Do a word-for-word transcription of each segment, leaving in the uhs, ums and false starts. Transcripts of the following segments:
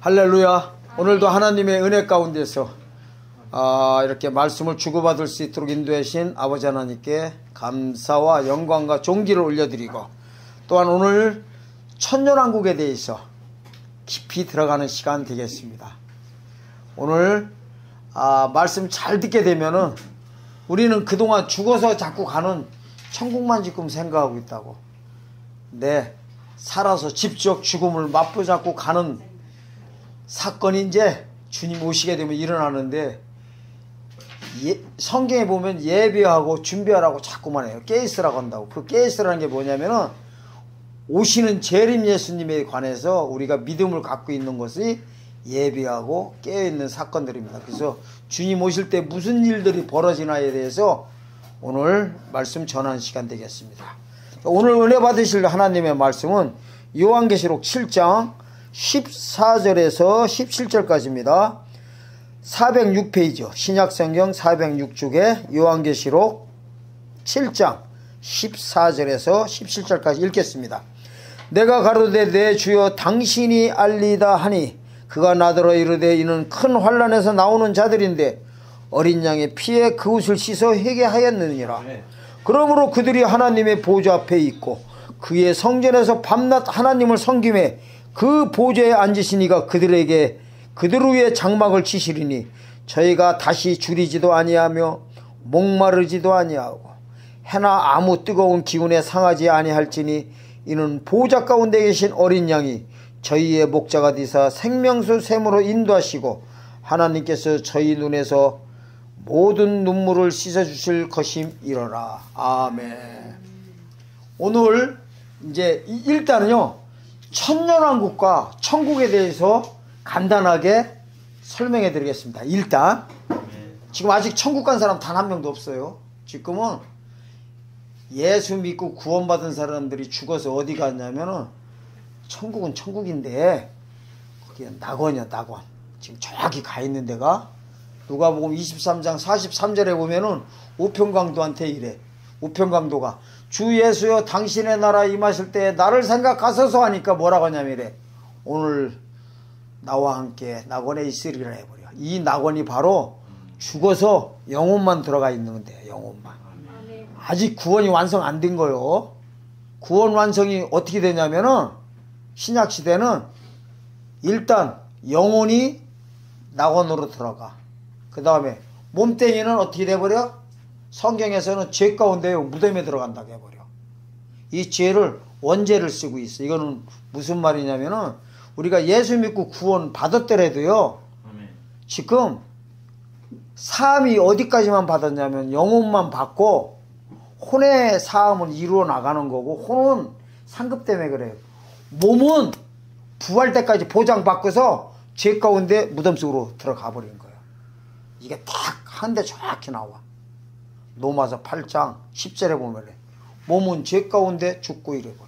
할렐루야. 오늘도 하나님의 은혜 가운데서 아, 이렇게 말씀을 주고받을 수 있도록 인도하신 아버지 하나님께 감사와 영광과 존귀를 올려드리고, 또한 오늘 천년왕국에 대해서 깊이 들어가는 시간 되겠습니다. 오늘 아, 말씀 잘 듣게 되면은 우리는 그동안 죽어서 자꾸 가는 천국만 지금 생각하고 있다고. 네, 살아서 직접 죽음을 맛보자고 가는 사건이 이제 주님 오시게 되면 일어나는데, 예, 성경에 보면 예배하고 준비하라고 자꾸만 해요. 깨있으라고 한다고. 그 깨있으라는 게 뭐냐면은 오시는 재림 예수님에 관해서 우리가 믿음을 갖고 있는 것이 예배하고 깨어있는 사건들입니다. 그래서 주님 오실 때 무슨 일들이 벌어지나에 대해서 오늘 말씀 전하는 시간 되겠습니다. 오늘 은혜 받으실 하나님의 말씀은 요한계시록 칠 장 십사 절에서 십칠 절까지입니다. 사백육 페이지 신약성경 사백육 쪽에 요한계시록 칠 장 십사 절에서 십칠 절까지 읽겠습니다. 내가 가로되 내 주여 당신이 알리다 하니 그가 나더러 이르되 이는 큰 환난에서 나오는 자들인데 어린 양의 피에 그 옷을 씻어 회개하였느니라. 그러므로 그들이 하나님의 보좌 앞에 있고 그의 성전에서 밤낮 하나님을 섬김에 그 보좌에 앉으신 이가 그들에게 그들 위에 장막을 치시리니 저희가 다시 줄이지도 아니하며 목마르지도 아니하고 해나 아무 뜨거운 기운에 상하지 아니할지니 이는 보좌 가운데 계신 어린 양이 저희의 목자가 되사 생명수 샘으로 인도하시고 하나님께서 저희 눈에서 모든 눈물을 씻어주실 것임이러라. 아멘. 오늘 이제 일단은요, 천년왕국과 천국에 대해서 간단하게 설명해 드리겠습니다. 일단 지금 아직 천국 간 사람 단 한 명도 없어요. 지금은 예수 믿고 구원받은 사람들이 죽어서 어디 갔냐면은 천국은 천국인데 거기는 낙원이야, 낙원. 지금 정확히 가 있는 데가 누가복음 이십삼 장 사십삼 절에 보면은 우평강도한테 이래. 우평강도가 주 예수여 당신의 나라 임하실 때 나를 생각하소서 하니까 뭐라고 하냐면 이래. 오늘 나와 함께 낙원에 있으리라 해버려. 이 낙원이 바로 죽어서 영혼만 들어가 있는 건데, 영혼만. 아직 구원이 완성 안 된 거요. 구원 완성이 어떻게 되냐면은 신약시대는 일단 영혼이 낙원으로 들어가. 그 다음에 몸뚱이는 어떻게 돼버려? 성경에서는 죄 가운데 무덤에 들어간다고 해버려. 이 죄를 원죄를 쓰고 있어. 이거는 무슨 말이냐면은 우리가 예수 믿고 구원 받았더라도요, 지금 사함이 어디까지만 받았냐면 영혼만 받고 혼의 사함을 이루어 나가는 거고, 혼은 상급 때문에 그래요. 몸은 부활 때까지 보장받고서 죄 가운데 무덤 속으로 들어가 버린 거예요. 이게 딱 한 대 정확히 나와. 로마서 팔 장 십 절에 보면 몸은 죄 가운데 죽고 이래버려.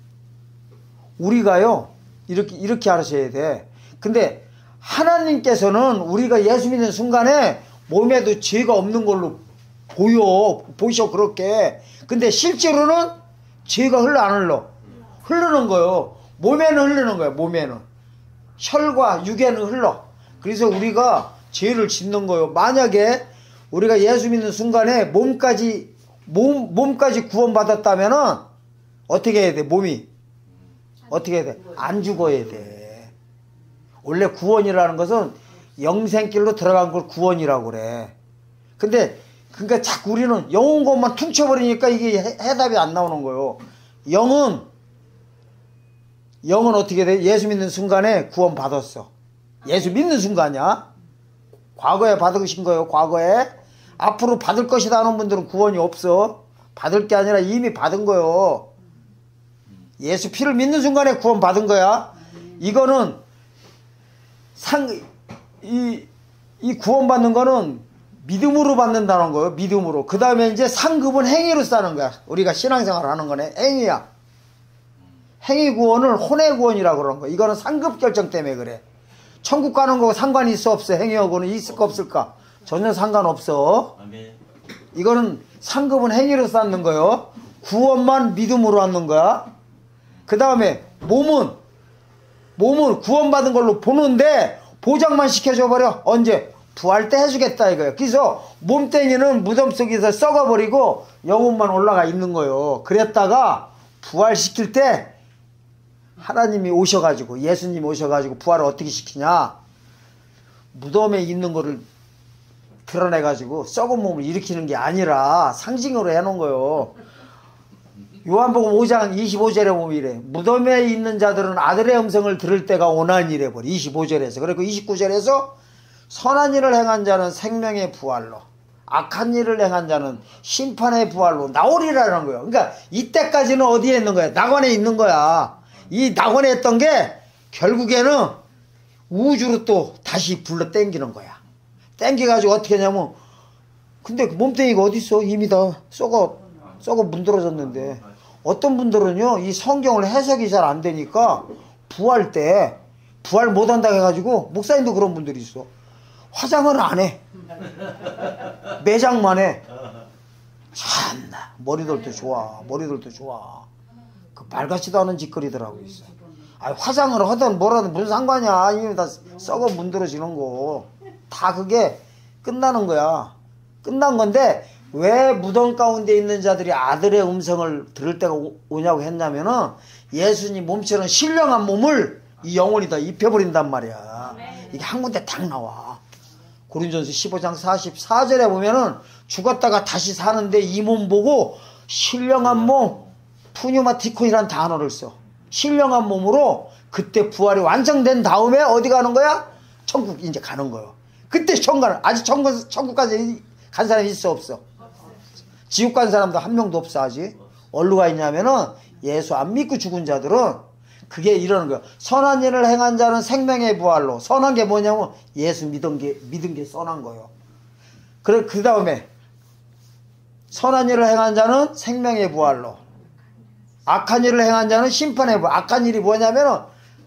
우리가요 이렇게 이렇게 알아셔야 돼. 근데 하나님께서는 우리가 예수 믿는 순간에 몸에도 죄가 없는 걸로 보여 보셔 그렇게. 근데 실제로는 죄가 흘러 안 흘러? 흐르는 거요. 몸에는 흐르는 거예요. 몸에는 혈과 육에는 흘러. 그래서 우리가 죄를 짓는 거예요. 만약에 우리가 예수 믿는 순간에 몸까지 몸 몸까지 구원받았다면은 어떻게 해야 돼? 몸이 어떻게 해야 돼? 안 죽어야 돼. 원래 구원이라는 것은 영생길로 들어간 걸 구원이라고 그래. 근데 그러니까 자꾸 우리는 영혼 것만 퉁쳐버리니까 이게 해, 해답이 안 나오는 거예요. 영은 영은 어떻게 돼? 예수 믿는 순간에 구원 받았어. 예수 믿는 순간이야. 과거에 받으신 거예요. 과거에. 앞으로 받을 것이다 하는 분들은 구원이 없어. 받을 게 아니라 이미 받은 거예요. 예수 피를 믿는 순간에 구원 받은 거야. 이거는 상, 이, 이 구원 받는 거는 믿음으로 받는다는 거예요. 믿음으로. 그 다음에 이제 상급은 행위로 쌓는 거야. 우리가 신앙생활을 하는 거네. 행위야. 행위 구원을 혼의 구원이라고 그러는 거야. 이거는 상급 결정 때문에 그래. 천국 가는 거고 상관이 있어 없어? 행위하고는 있을까 없을까? 전혀 상관없어. 이거는 상급은 행위로 쌓는 거예요. 구원만 믿음으로 하는 거야. 그 다음에 몸은 몸을 구원받은 걸로 보는데 보장만 시켜줘 버려. 언제? 부활 때 해주겠다 이거예요. 그래서 몸뚱이는 무덤 속에서 썩어버리고 영혼만 올라가 있는 거예요. 그랬다가 부활시킬 때 하나님이 오셔가지고, 예수님이 오셔가지고 부활을 어떻게 시키냐, 무덤에 있는 거를 드러내가지고 썩은 몸을 일으키는 게 아니라 상징으로 해놓은 거예요. 요한복음 오 장 이십오 절에 보면 이래. 무덤에 있는 자들은 아들의 음성을 들을 때가 오나니래 버리. 이십오 절에서. 그리고 이십구 절에서 선한 일을 행한 자는 생명의 부활로, 악한 일을 행한 자는 심판의 부활로 나오리라는 거예요. 그러니까 이때까지는 어디에 있는 거야? 낙원에 있는 거야. 이 낙원에 있던 게 결국에는 우주로 또 다시 불러 땡기는 거야. 땡겨가지고 어떻게 하냐면, 근데 몸뚱이가 어딨어? 이미 다 썩어, 썩어 문드러졌는데. 어떤 분들은요, 이 성경을 해석이 잘 안 되니까 부활 때 부활 못한다고 해가지고, 목사님도 그런 분들이 있어. 화장을 안 해. 매장만 해. 참나, 머리들도 좋아. 머리들도 좋아. 그 말같지도 않은 짓거리더라고 있어. 아, 화장을 하든 뭐라든 무슨 상관이야. 이미 다 썩어 문드러지는 거. 다 그게 끝나는 거야. 끝난 건데, 왜 무덤 가운데 있는 자들이 아들의 음성을 들을 때가 오, 오냐고 했냐면은, 예수님 몸처럼 신령한 몸을 이 영혼이 다 입혀버린단 말이야. 이게 한 군데 딱 나와. 고린전서 십오 장 사십사 절에 보면은 죽었다가 다시 사는데 이 몸 보고 신령한 몸, 푸뉴마티콘이라는 단어를 써. 신령한 몸으로 그때 부활이 완성된 다음에 어디 가는 거야? 천국 이제 가는 거예요. 그때 천국 가는, 아직 천국, 천국까지 간 사람이 있어, 없어? 지옥 간 사람도 한 명도 없어, 아직. 어디로 가 있냐면은 예수 안 믿고 죽은 자들은 그게 이러는 거야. 선한 일을 행한 자는 생명의 부활로. 선한 게 뭐냐면 예수 믿은 게, 믿은 게 선한 거예요. 그래, 그 다음에 선한 일을 행한 자는 생명의 부활로. 악한 일을 행한 자는 심판의 부활. 악한 일이 뭐냐면은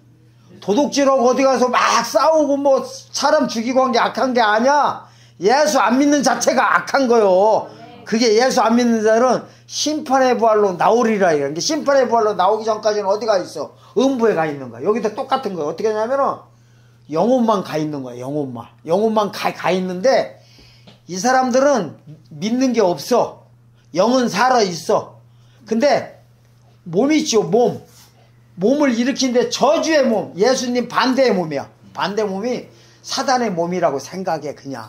도둑질하고 어디 가서 막 싸우고 뭐 사람 죽이고 한 게 악한 게 아니야. 예수 안 믿는 자체가 악한 거요. 그게 예수 안 믿는 자는 심판의 부활로 나오리라. 이런 게 심판의 부활로 나오기 전까지는 어디가 있어? 음부에 가 있는 거야. 여기도 똑같은 거야. 어떻게 하냐면은 영혼만 가 있는 거야. 영혼만. 영혼만 가, 가 있는데 이 사람들은 믿는 게 없어. 영은 살아 있어. 근데 몸이 있죠. 몸. 몸을 일으키는데 저주의 몸. 예수님 반대의 몸이야. 반대 몸이 사단의 몸이라고 생각해. 그냥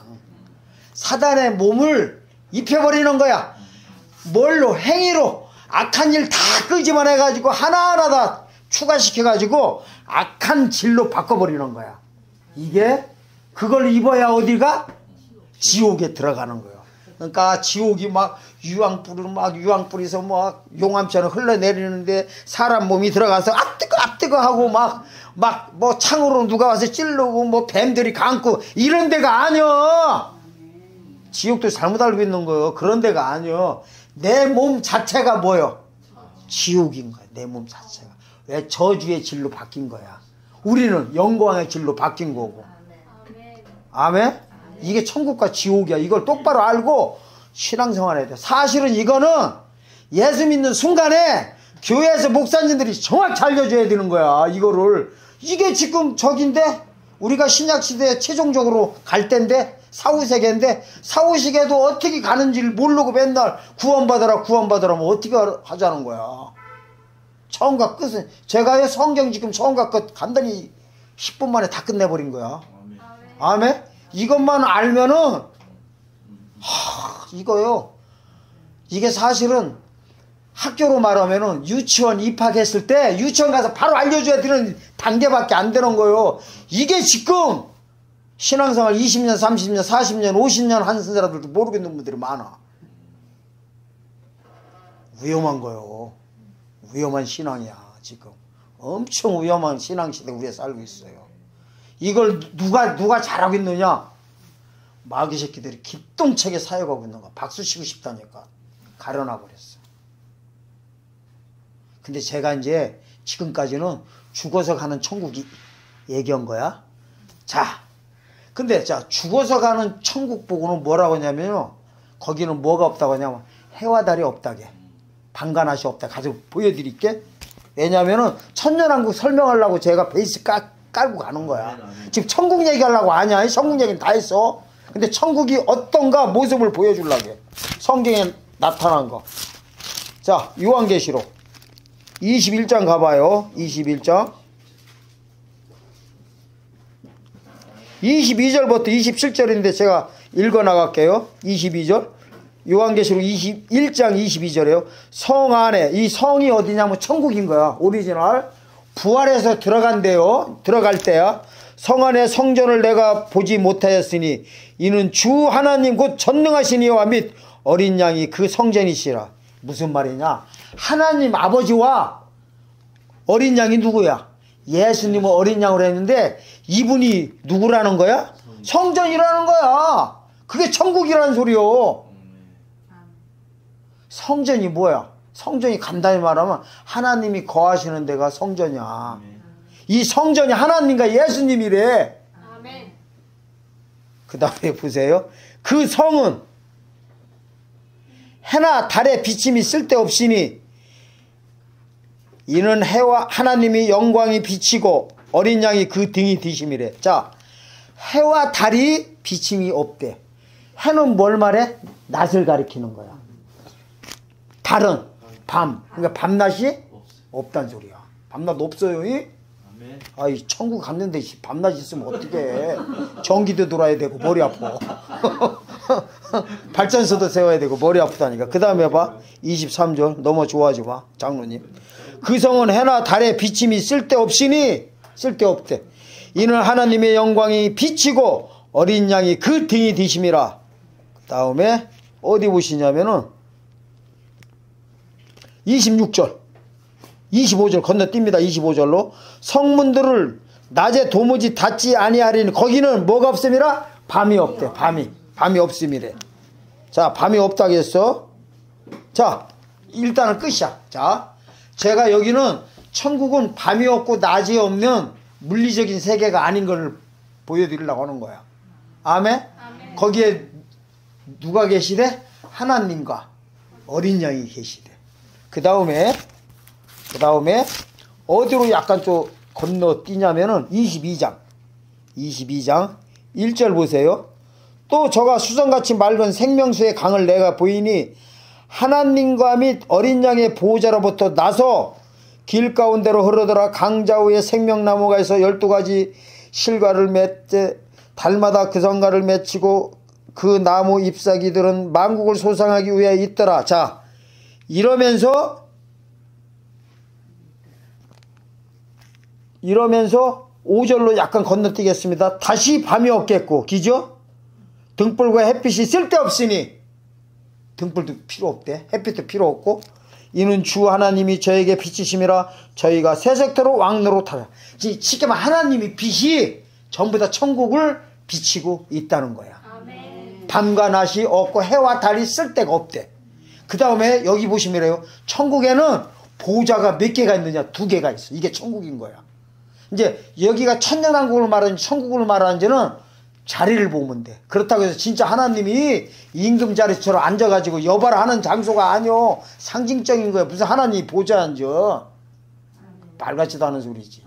사단의 몸을 입혀버리는 거야. 뭘로? 행위로. 악한 일 다 끄집어내 해가지고 하나하나 다 추가시켜가지고 악한 질로 바꿔버리는 거야. 이게 그걸 입어야 어디가? 지옥에 들어가는 거예요. 그러니까 지옥이 막 유황불을 막 유황불에서 막 용암처럼 흘러내리는데 사람 몸이 들어가서 아 뜨거 아 뜨거 하고 막 막 뭐 창으로 누가 와서 찌르고 뭐 뱀들이 감고 이런 데가 아니야. 지옥도 잘못 알고 있는 거예요. 그런 데가 아니요. 내 몸 자체가 뭐요? 지옥인 거야. 내 몸 자체가. 왜? 저주의 질로 바뀐 거야. 우리는 영광의 질로 바뀐 거고. 아멘? 이게 천국과 지옥이야. 이걸 똑바로 알고 신앙생활 해야 돼. 사실은 이거는 예수 믿는 순간에 교회에서 목사님들이 정확히 알려줘야 되는 거야. 이거를. 이게 지금 적인데 우리가 신약시대에 최종적으로 갈 때인데 사후세계인데 사후세계도 어떻게 가는지를 모르고 맨날 구원받아라 구원받아라 뭐 어떻게 하자는 거야. 처음과 끝은 제가 성경 지금 처음과 끝 간단히 십 분 만에 다 끝내버린 거야. 아멘? 이것만 알면은 하, 이거요. 이게 사실은 학교로 말하면은 유치원 입학했을 때 유치원 가서 바로 알려줘야 되는 단계밖에 안 되는 거예요. 이게 지금 신앙생활 이십 년, 삼십 년, 사십 년, 오십 년 하는 사람들도 모르겠는 분들이 많아. 위험한 거요. 위험한 신앙이야, 지금. 엄청 위험한 신앙시대 우리가 살고 있어요. 이걸 누가, 누가 잘하고 있느냐? 마귀 새끼들이 기똥차게 사역하고 있는 거야. 박수 치고 싶다니까. 가려놔 버렸어. 근데 제가 이제 지금까지는 죽어서 가는 천국이 얘기한 거야. 자. 근데 자 죽어서 가는 천국 보고는 뭐라고 하냐면요. 거기는 뭐가 없다고 하냐면 해와 달이 없다게. 방간하시 없다. 가지고 보여드릴게. 왜냐면은 천년왕국 설명하려고 제가 베이스 깔, 깔고 가는 거야. 지금 천국 얘기하려고 아냐? 천국 얘기는 다 했어. 근데 천국이 어떤가 모습을 보여주려고 해. 성경에 나타난 거. 자, 요한계시록 이십일 장 가봐요. 이십일 장 이십이 절부터 이십칠 절인데 제가 읽어 나갈게요. 이십이 절 요한계시록 이십일 장 이십이 절이에요. 성 안에, 이 성이 어디냐면 천국인 거야. 오리지널 부활해서 들어간대요. 들어갈 때야. 성 안에 성전을 내가 보지 못하였으니 이는 주 하나님 곧 전능하신 이와 및 어린 양이 그 성전이시라. 무슨 말이냐? 하나님 아버지와 어린 양이 누구야? 예수님은 어린 양으로 했는데 이분이 누구라는 거야? 성전이라는 거야. 그게 천국이라는 소리요. 성전이 뭐야? 성전이 간단히 말하면 하나님이 거하시는 데가 성전이야. 이 성전이 하나님과 예수님이래. 그 다음에 보세요. 그 성은 해나 달의 비침이 쓸데없으니 이는 해와 하나님이 영광이 비치고 어린 양이 그 등이 뒤심이래. 자, 해와 달이 비침이 없대. 해는 뭘 말해? 낮을 가리키는 거야. 달은 밤. 그러니까 밤낮이 없단 소리야. 밤낮 없어요. 이? 아이 천국 갔는데 밤낮 있으면 어떡해. 전기도 돌아야 되고 머리 아파. 발전소도 세워야 되고 머리 아프다니까. 그 다음에 봐. 이십삼 절 너무 좋아하지 마 장로님. 그 성은 해나 달의 비침이 쓸데없으니 쓸데없대. 이는 하나님의 영광이 비치고 어린 양이 그 등이 뒤심이라. 그 다음에 어디 보시냐면은 이십육 절 이십오 절 건너뜁니다. 이십오 절로 성문들을 낮에 도무지 닫지 아니하리니 거기는 뭐가 없음이라? 밤이 없대. 밤이 밤이 없음이래. 자, 밤이 없다겠어. 자, 일단은 끝이야. 자, 제가 여기는 천국은 밤이 없고 낮이 없는 물리적인 세계가 아닌 걸 보여드리려고 하는 거야. 아멘? 아멘. 거기에 누가 계시래? 하나님과 어린 양이 계시래. 그 다음에 그 다음에 어디로 약간 좀 건너뛰냐면은 이십이 장 이십이 장 일 절 보세요. 또 저가 수정같이 맑은 생명수의 강을 내가 보이니 하나님과 및 어린 양의 보호자로부터 나서 길 가운데로 흐르더라. 강좌우에 생명나무가 있어 열두 가지 실과를 맺되 달마다 그 성과를 맺히고 그 나무 잎사귀들은 만국을 소상하기 위해 있더라. 자, 이러면서 이러면서 오 절로 약간 건너뛰겠습니다. 다시 밤이 없겠고, 기죠? 등불과 햇빛이 쓸데없으니 등불도 필요 없대. 햇빛도 필요 없고 이는 주 하나님이 저에게 비치심이라 저희가 새색토록 왕노릇하라. 쉽게 말하면 하나님이 빛이 전부 다 천국을 비치고 있다는 거야. 아멘. 밤과 낮이 없고 해와 달이 쓸데가 없대. 그 다음에 여기 보시면요, 천국에는 보좌가 몇 개가 있느냐? 두 개가 있어. 이게 천국인 거야. 이제 여기가 천년왕국을 말하는지 천국을 말하는지는 자리를 보면 돼. 그렇다고 해서 진짜 하나님이 임금 자리처럼 앉아가지고 여발을 하는 장소가 아니오. 상징적인 거야. 무슨 하나님이 보좌에 앉아. 말 같지도 않은 소리지.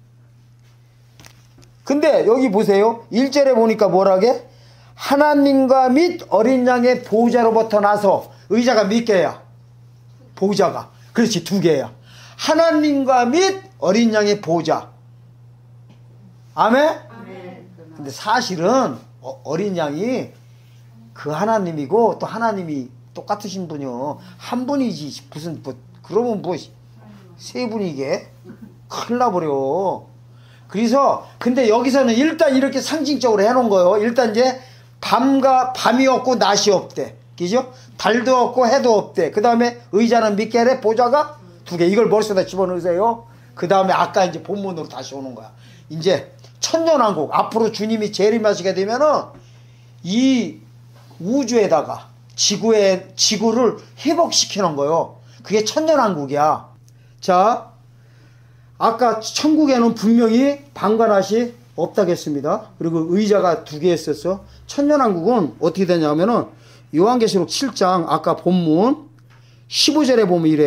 근데 여기 보세요. 일 절에 보니까 뭐라게? 하나님과 및 어린 양의 보좌로부터 나서 의자가 몇 개야? 보좌가. 그렇지, 두 개야. 하나님과 및 어린 양의 보좌. 아멘? 아멘. 근데 사실은 어린 양이 그 하나님이고 또 하나님이 똑같으신 분이요. 한 분이지. 무슨 뭐 그러면 뭐 세 분이게 큰일 나버려. 그래서 근데 여기서는 일단 이렇게 상징적으로 해놓은 거예요. 일단 이제 밤과 밤이 없고 낮이 없대. 그죠? 달도 없고 해도 없대. 그 다음에 의자는 몇 개래? 보좌가 두 개. 이걸 머릿속에 집어넣으세요. 그 다음에 아까 이제 본문으로 다시 오는 거야. 이제 천년왕국 앞으로 주님이 재림하시게 되면은 이 우주에다가 지구에 지구를 회복시키는 거예요. 그게 천년왕국이야. 자, 아까 천국에는 분명히 밤과 낮이 없다겠습니다. 그리고 의자가 두 개 있었어. 천년왕국은 어떻게 되냐면은 요한계시록 칠 장 아까 본문 십오 절에 보면 이래요.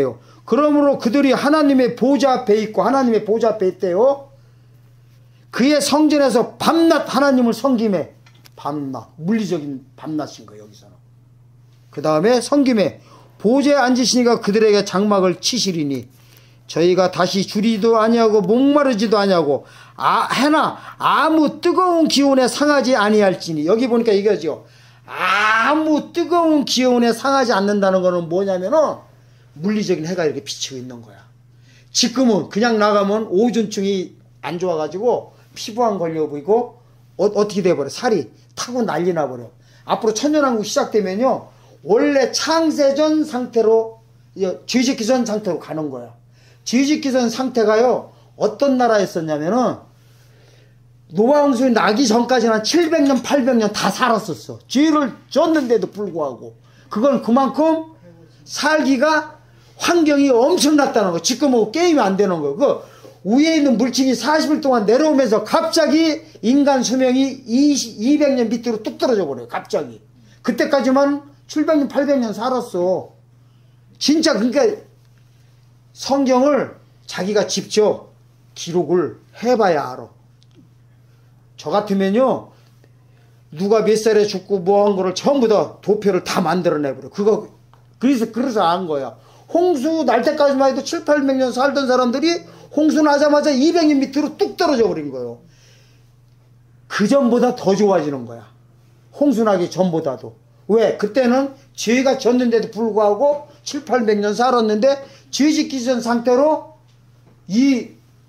그러므로 그들이 하나님의 보좌 앞에 있고 하나님의 보좌 앞에 있대요. 그의 성전에서 밤낮 하나님을 섬김에 밤낮 물리적인 밤낮인 거예요. 여기서는. 그 다음에 섬김에 보좌에 앉으시니까 그들에게 장막을 치시리니 저희가 다시 줄이도 아니하고 목마르지도 아니하고 아, 해나 아무 뜨거운 기온에 상하지 아니할지니. 여기 보니까 이거죠. 아무 뜨거운 기온에 상하지 않는다는 거는 뭐냐면은 물리적인 해가 이렇게 비치고 있는 거야. 지금은 그냥 나가면 오존증이 안 좋아가지고 피부암 걸려 보이고 어, 어떻게 돼버려. 살이 타고 난리 나버려. 앞으로 천년왕국 시작되면요 원래 창세전 상태로 죄짓기 전 상태로 가는 거야. 죄짓기 전 상태가요 어떤 나라에 있었냐면은 노아홍수에 나기 전까지는 한 칠백 년 팔백 년 다 살았었어. 죄를 졌는데도 불구하고. 그건 그만큼 살기가 환경이 엄청났다는 거. 지금은 게임이 안 되는 거. 그 위에 있는 물질이 사십 일 동안 내려오면서 갑자기 인간 수명이 이백 년 밑으로 뚝 떨어져 버려요. 갑자기. 그때까지만 칠백 년 팔백 년 살았어. 진짜. 그러니까 성경을 자기가 직접 기록을 해봐야 알아. 저 같으면요 누가 몇 살에 죽고 뭐 한 거를 전부 다 도표를 다 만들어내버려. 그거 그래서 그래서 안 거야. 홍수 날 때까지만 해도 칠팔백 년 살던 사람들이 홍수 나자마자 이백 년 밑으로 뚝 떨어져 버린 거예요. 그 전보다 더 좋아지는 거야. 홍수 나기 전보다도. 왜? 그때는 죄가 졌는데도 불구하고 칠팔백 년 살았는데 죄 짓기 전 상태로 이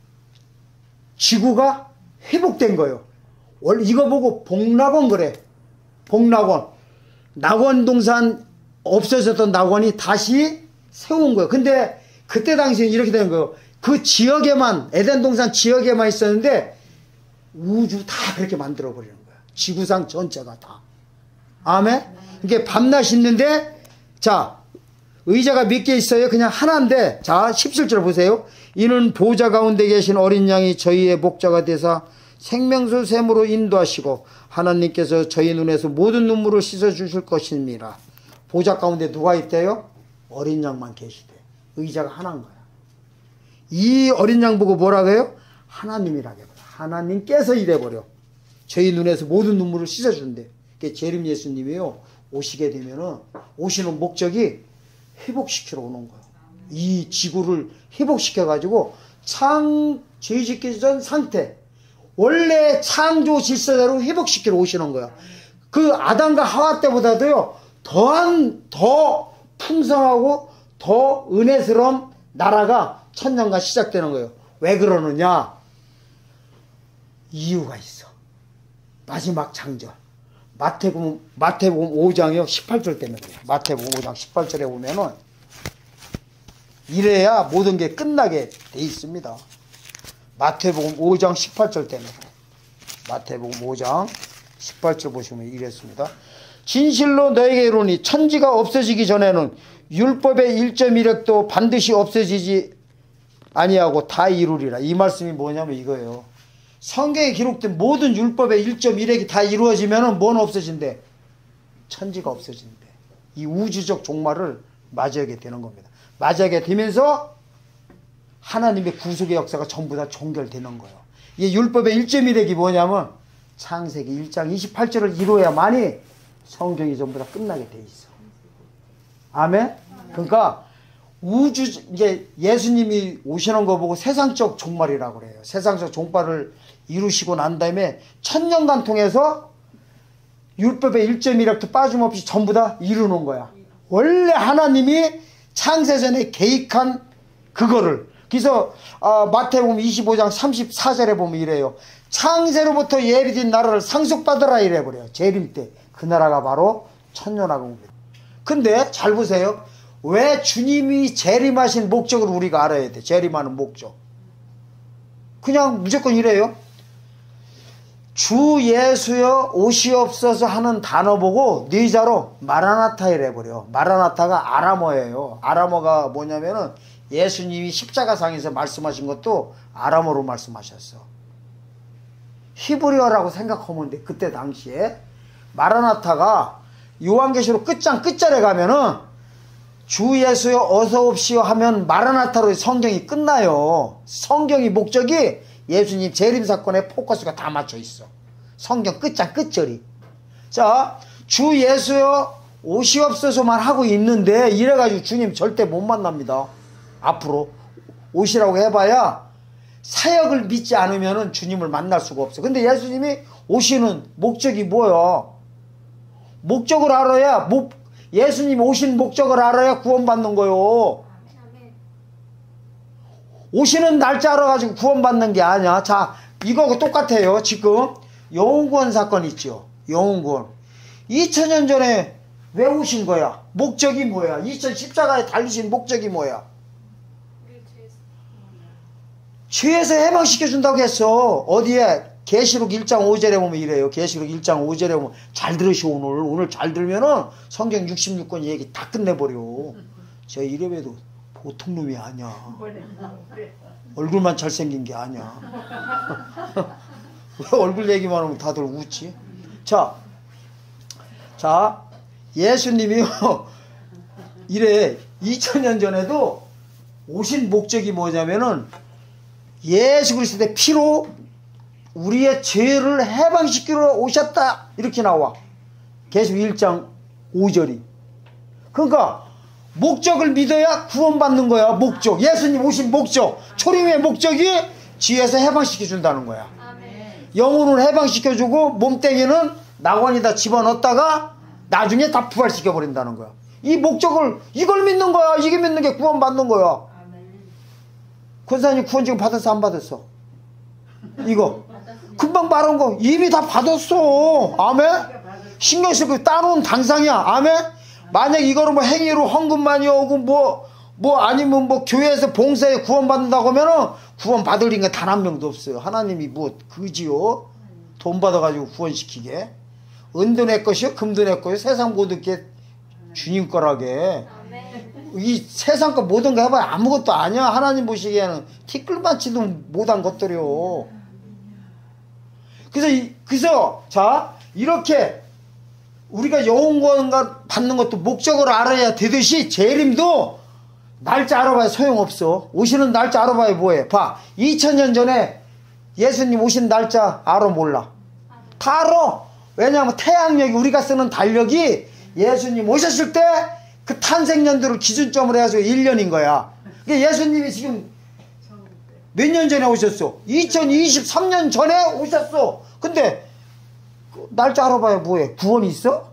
지구가 회복된 거예요. 원래 이거 보고 복락원 그래. 복락원. 낙원동산 없어졌던 낙원이 다시 세운 거예요. 근데 그때 당시엔 이렇게 된 거예요. 그 지역에만 에덴동산 지역에만 있었는데 우주 다 그렇게 만들어 버리는 거예요. 지구상 전체가 다. 아멘. 이게 밤낮 있는데 자 의자가 몇 개 있어요? 그냥 하나인데 자 십칠 절 보세요. 이는 보좌 가운데 계신 어린 양이 저희의 목자가 되사 생명수 샘으로 인도하시고 하나님께서 저희 눈에서 모든 눈물을 씻어주실 것입니다. 보좌 가운데 누가 있대요? 어린 양만 계시대. 의자가 하나인 거야. 이 어린 양 보고 뭐라고 해요? 하나님이라고 해버려. 하나님께서 이래버려. 저희 눈에서 모든 눈물을 씻어준대. 그게 재림 예수님이요 오시게 되면은 오시는 목적이 회복시키러 오는 거예요. 이 지구를 회복시켜가지고 창 죄짓기 전 상태 원래 창조 질서대로 회복시키러 오시는 거야. 그 아담과 하와 때보다도요 더한 더 풍성하고 더 은혜스러운 나라가 천년간 시작되는 거예요. 왜 그러느냐? 이유가 있어. 마지막 장절 마태복음 마태복음 오 장이요 십팔 절 때문에 그래요. 마태복음 오 장 십팔 절에 보면은 이래야 모든 게 끝나게 돼 있습니다. 마태복음 오 장 십팔 절 때문에 마태복음 오 장 십팔 절 보시면 이랬습니다. 진실로 너에게 이르노니 천지가 없어지기 전에는 율법의 일 점 일 획도 반드시 없어지지 아니하고 다 이루리라. 이 말씀이 뭐냐면 이거예요. 성경에 기록된 모든 율법의 일 점 일 획이 다 이루어지면 뭐는 없어진대? 천지가 없어진대. 이 우주적 종말을 맞이하게 되는 겁니다. 맞이하게 되면서 하나님의 구속의 역사가 전부 다 종결되는 거예요. 이 율법의 일 점 일 획이 뭐냐면 창세기 일 장 이십팔 절을 이루어야만이 성경이 전부 다 끝나게 돼 있어. 아멘? 그러니까 우주, 이제 예수님이 오시는 거 보고 세상적 종말이라고 그래요. 세상적 종말을 이루시고 난 다음에 천년간 통해서 율법의 일 점 일 획도 빠짐없이 전부 다 이루는 거야. 원래 하나님이 창세전에 계획한 그거를. 그래서 어, 마태복음 이십오 장 삼십사 절에 보면 이래요. 창세로부터 예비된 나라를 상속받으라 이래버려요. 재림 때. 그 나라가 바로 천년왕국입니다. 근데 잘 보세요. 왜 주님이 재림하신 목적을 우리가 알아야 돼. 재림하는 목적. 그냥 무조건 이래요. 주 예수여 오시옵소서 하는 단어 보고 네 자로 마라나타 이래버려. 마라나타가 아람어예요. 아람어가 뭐냐면은 예수님이 십자가상에서 말씀하신 것도 아람어로 말씀하셨어. 히브리어라고 생각하면 돼. 그때 당시에 마라나타가 요한계시록 끝장 끝절에 가면은 주 예수여 어서 옵시오 하면 마라나타로 성경이 끝나요. 성경이 목적이 예수님 재림 사건에 포커스가 다 맞춰 있어. 성경 끝장 끝절이. 자, 주 예수여 오시옵소서만 하고 있는데 이래가지고 주님 절대 못 만납니다. 앞으로 오시라고 해봐야 사역을 믿지 않으면 주님을 만날 수가 없어. 근데 예수님이 오시는 목적이 뭐야? 목적을 알아야, 목, 예수님이 오신 목적을 알아야 구원받는 거요. 오시는 날짜 알아가지고 구원받는 게 아니야. 자, 이거 똑같아요. 지금 영혼구원 사건 있죠. 영혼구원. 이천 년 전에 왜 오신 거야? 목적이 뭐야? 이천 십자가에 달리신 목적이 뭐야? 죄에서 해방시켜준다고 했어. 어디에? 계시록 일 장 오 절에 보면 이래요. 계시록 일 장 오 절에 보면 잘 들으시오. 오늘 오늘 잘 들으면은 성경 육십육 권 얘기 다 끝내버려. 저 이래봬도 보통 놈이 아니야. 얼굴만 잘생긴 게 아니야. 왜 얼굴 얘기만 하면 다들 웃지? 자, 자 예수님이요 이래 이천 년 전에도 오신 목적이 뭐냐면은 예수 그리스도의 피로 우리의 죄를 해방시키러 오셨다 이렇게 나와. 계시록 일 장 오 절이. 그러니까 목적을 믿어야 구원받는 거야. 목적. 예수님 오신 목적. 초림의 목적이 지에서 해방시켜 준다는 거야. 아멘. 영혼을 해방시켜주고 몸뚱이는 낙원에다 집어넣었다가 나중에 다 부활시켜 버린다는 거야. 이 목적을 이걸 믿는 거야. 이게 믿는 게 구원받는 거야. 권사님 구원지금 받았어 안 받았어? 이거 금방 말한 거 이미 다 받았어. 아멘. 신경 쓰고 따놓은 당상이야. 아멘. 만약 이거를 뭐 행위로 헌금만이 오고 뭐, 뭐 아니면 뭐 교회에서 봉사에 구원받는다고 하면은 구원 받을 인간 단 한 명도 없어요. 하나님이 뭐 그지요? 돈 받아가지고 구원시키게. 은도 내 것이요 금도 내 것이요 세상 모든 게 주님 거라게. 이 세상 거 모든 거 해봐야 아무것도 아니야. 하나님 보시기에는 티끌만치도 못한 것들이요. 그래서 이, 그래서 자 이렇게 우리가 영혼구원 받는 것도 목적을 알아야 되듯이 재림도 날짜 알아봐야 소용없어. 오시는 날짜 알아봐야 뭐해. 봐, 이천 년 전에 예수님 오신 날짜 알아 몰라? 다 알아. 왜냐하면 태양력이 우리가 쓰는 달력이 예수님 오셨을 때 그 탄생년도를 기준점으로 해가지고 일 년인 거야. 그러니까 예수님이 지금 몇 년 전에 오셨어? 이천이십삼 년 전에 오셨어. 근데 그 날짜 알아봐야 뭐해? 구원이 있어?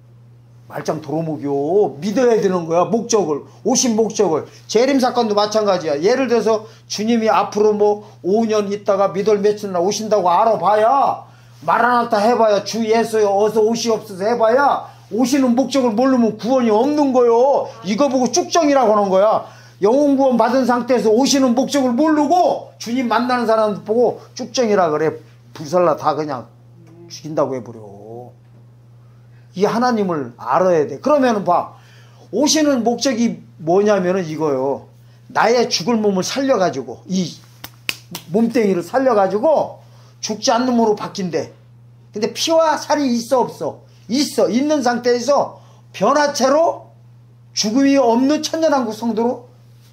말짱 도로묵이요. 믿어야 되는 거야. 목적을. 오신 목적을. 재림사건도 마찬가지야. 예를 들어서 주님이 앞으로 뭐 오 년 있다가 몇 월 며칠 날 오신다고 알아봐야 마라나타 해봐야 주 예수여 어서 오시옵소서 해봐야 오시는 목적을 모르면 구원이 없는 거요. 이거 보고 쭉정이라고 하는 거야. 영혼구원 받은 상태에서 오시는 목적을 모르고 주님 만나는 사람 보고 쭉정이라 그래. 불살라 다 그냥 죽인다고 해버려. 이 하나님을 알아야 돼. 그러면은 봐. 오시는 목적이 뭐냐면은 이거요. 나의 죽을 몸을 살려가지고 이 몸뚱이를 살려가지고 죽지 않는 몸으로 바뀐대. 근데 피와 살이 있어 없어? 있어. 있는 상태에서 변화체로 죽음이 없는 천년왕국 성도로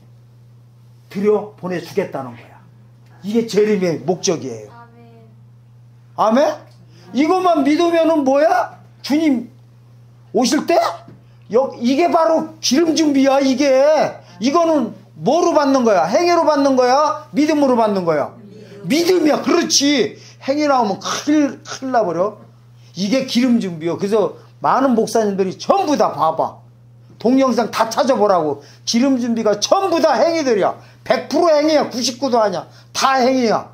들여 보내주겠다는 거야. 이게 재림의 목적이에요. 아멘? 아멘? 이것만 믿으면은 뭐야? 주님 오실 때? 이게 바로 기름 준비야. 이게 이거는 뭐로 받는 거야? 행위로 받는 거야? 믿음으로 받는 거야? 믿음이야. 그렇지. 행위 나오면 큰일, 큰일 나버려. 이게 기름 준비요. 그래서 많은 목사님들이 전부 다 봐봐. 동영상 다 찾아보라고. 기름 준비가 전부 다 행위들이야. 백 퍼센트 행위야. 구십구도 아니야. 다 행위야.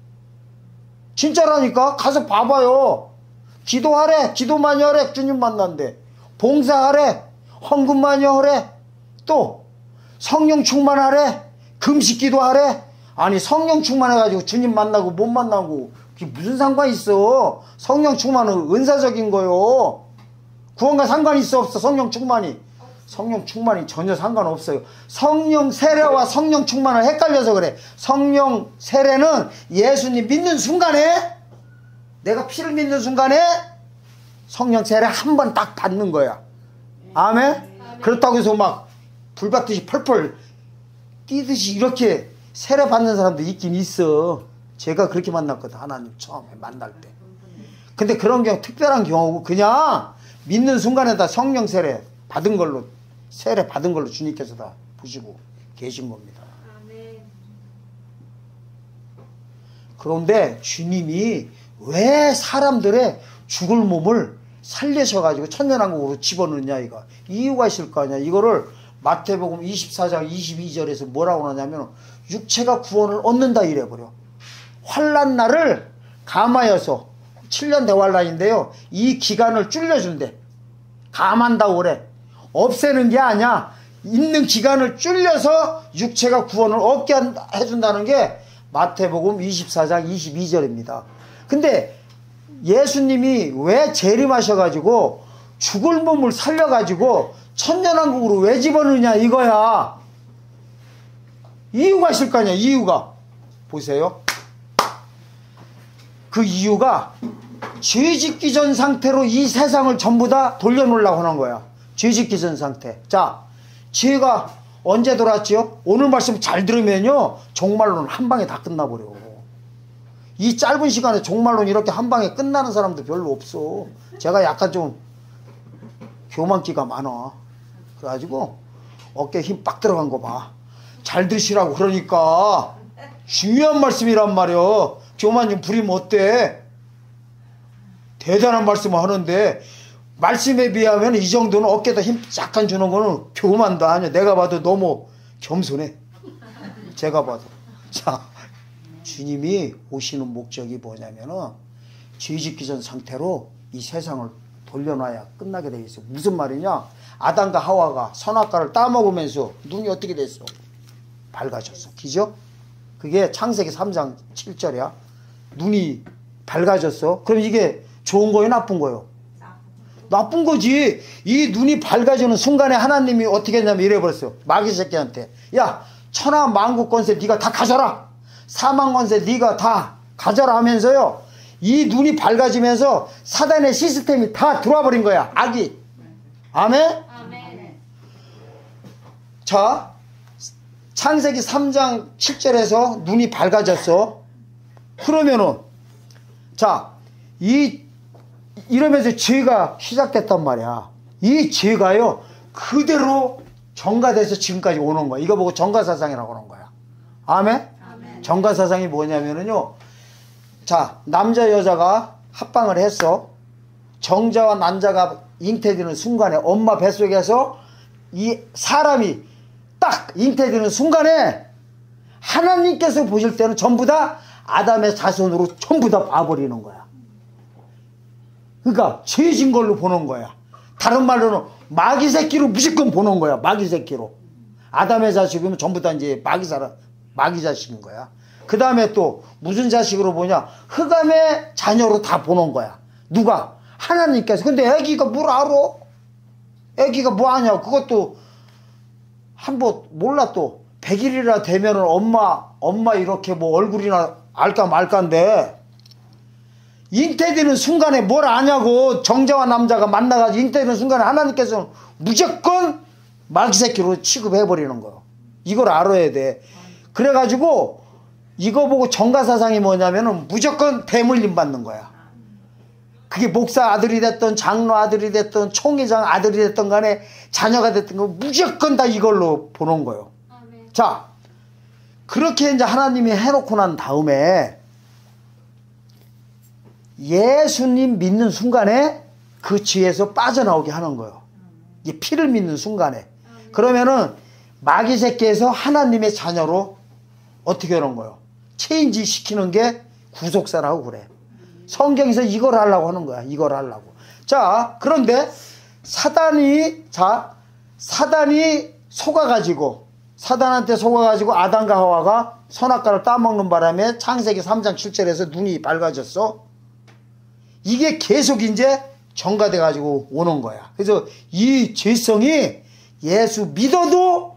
진짜라니까. 가서 봐봐요. 기도하래. 기도 많이 하래. 주님 만난대. 봉사하래. 헌금 많이 하래. 또 성령 충만하래. 금식 기도하래. 아니 성령 충만해가지고 주님 만나고 못 만나고 그게 무슨 상관이 있어. 성령 충만은 은사적인 거요. 구원과 상관이 있어 없어? 성령 충만이. 성령 충만이 전혀 상관없어요. 성령 세례와 성령 충만을 헷갈려서 그래. 성령 세례는 예수님 믿는 순간에, 내가 피를 믿는 순간에 성령 세례 한 번 딱 받는 거야. 아멘? 그렇다고 해서 막 불받듯이 펄펄 뛰듯이 이렇게 세례 받는 사람도 있긴 있어. 제가 그렇게 만났거든. 하나님 처음에 만날 때. 근데 그런 경우 특별한 경우고 그냥 믿는 순간에다 성령 세례 받은 걸로 세례 받은 걸로 주님께서 다 보시고 계신 겁니다. 그런데 주님이 왜 사람들의 죽을 몸을 살리셔가지고 천년왕국으로 집어넣느냐 이거 이유가 있을 거 아니야. 이거를 마태복음 이십사 장 이십이 절에서 뭐라고 하냐면 육체가 구원을 얻는다 이래버려. 환난 날을 감하여서 칠 년 대환란인데요. 이 기간을 줄여준대. 감한다고 그래. 없애는 게 아니야. 있는 기간을 줄여서 육체가 구원을 얻게 해준다는 게 마태복음 이십사 장 이십이 절입니다. 근데 예수님이 왜 재림하셔가지고 죽을 몸을 살려가지고 천년왕국으로 왜 집어넣느냐 이거야. 이유가 있을 거 아니야. 이유가 보세요. 그 이유가 죄짓기 전 상태로 이 세상을 전부 다 돌려놓으려고 하는 거야. 죄짓기 전 상태. 자, 죄가 언제 돌았지요? 오늘 말씀 잘 들으면요 종말론은 한 방에 다 끝나버려. 이 짧은 시간에 종말론 이렇게 한 방에 끝나는 사람도 별로 없어. 제가 약간 좀 교만기가 많아. 그래가지고 어깨에 힘 빡 들어간 거 봐. 잘 드시라고 그러니까 중요한 말씀이란 말이야. 교만 좀 부리면 어때? 대단한 말씀을 하는데 말씀에 비하면 이 정도는 어깨에다 힘 약간 주는 거는 교만도 아니야. 내가 봐도 너무 겸손해. 제가 봐도. 자, 주님이 오시는 목적이 뭐냐면은 죄짓기 전 상태로 이 세상을 돌려놔야 끝나게 돼 있어. 무슨 말이냐? 아담과 하와가 선악과를 따먹으면서 눈이 어떻게 됐어? 밝아졌어. 그죠? 그게 창세기 삼 장 칠 절이야. 눈이 밝아졌어. 그럼 이게 좋은 거예요? 나쁜 거예요? 나쁜 거지. 이 눈이 밝아지는 순간에 하나님이 어떻게 했냐면 이래버렸어요. 마귀 새끼한테. 야, 천하 만국 권세 네가 다 가져라. 사망 권세 네가 다 가져라 하면서요. 이 눈이 밝아지면서 사단의 시스템이 다 들어와 버린 거야. 악이. 아멘? 아멘. 자, 창세기 삼 장 칠 절에서 눈이 밝아졌어. 그러면은 자, 이 이러면서 죄가 시작됐단 말이야. 이 죄가요 그대로 전가돼서 지금까지 오는 거야. 이거 보고 전가사상이라고 하는 거야. 아멘? 아멘. 전가사상이 뭐냐면은요, 자, 남자 여자가 합방을 했어. 정자와 난자가 잉태되는 순간에 엄마 뱃속에서 이 사람이 딱 잉태되는 순간에 하나님께서 보실 때는 전부 다 아담의 자손으로 전부 다 봐버리는 거야. 그러니까 죄진 걸로 보는 거야. 다른 말로는 마귀 새끼로 무조건 보는 거야. 마귀 새끼로. 아담의 자식이면 전부 다 이제 마귀 사람, 마귀 자식인 거야. 그 다음에 또 무슨 자식으로 보냐? 흑암의 자녀로 다 보는 거야. 누가? 하나님께서. 근데 애기가 뭘 알아? 애기가 뭐 하냐? 그것도 한번 몰라. 또 백 일이나 되면은 엄마 엄마 이렇게 뭐 얼굴이나 알까 말까인데 잉태되는 순간에 뭘 아냐고. 정자와 남자가 만나가지고 잉태되는 순간에 하나님께서는 무조건 마귀새끼로 취급해버리는 거예요. 이걸 알아야 돼. 그래가지고 이거 보고 정가사상이 뭐냐면은 무조건 대물림 받는 거야. 그게 목사 아들이 됐던 장로 아들이 됐던 총회장 아들이 됐던 간에 자녀가 됐던 거 무조건 다 이걸로 보는 거예요. 아멘. 자, 그렇게 이제 하나님이 해놓고 난 다음에 예수님 믿는 순간에 그 죄에서 빠져나오게 하는 거예요. 이 피를 믿는 순간에. 그러면은 마귀 새끼에서 하나님의 자녀로 어떻게 하는 거예요? 체인지 시키는 게 구속사라고 그래. 성경에서 이걸 하려고 하는 거야. 이걸 하려고. 자, 그런데 사단이, 자, 사단이 속아가지고, 사단한테 속아가지고 아담과 하와가 선악과를 따먹는 바람에 창세기 삼 장 칠 절에서 눈이 밝아졌어. 이게 계속 이제 전가돼가지고 오는 거야. 그래서 이 죄성이 예수 믿어도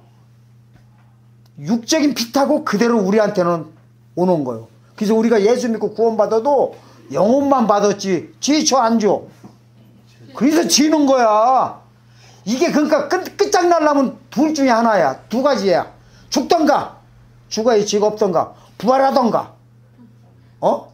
육적인 피 타고 그대로 우리한테는 오는 거예요. 그래서 우리가 예수 믿고 구원받아도 영혼만 받았지 지쳐 안 줘. 그래서 지는 거야. 이게 그러니까 끝, 끝장나려면 둘 중에 하나야. 두 가지야. 죽던가, 죽어야 죄가 없던가, 부활하던가. 어?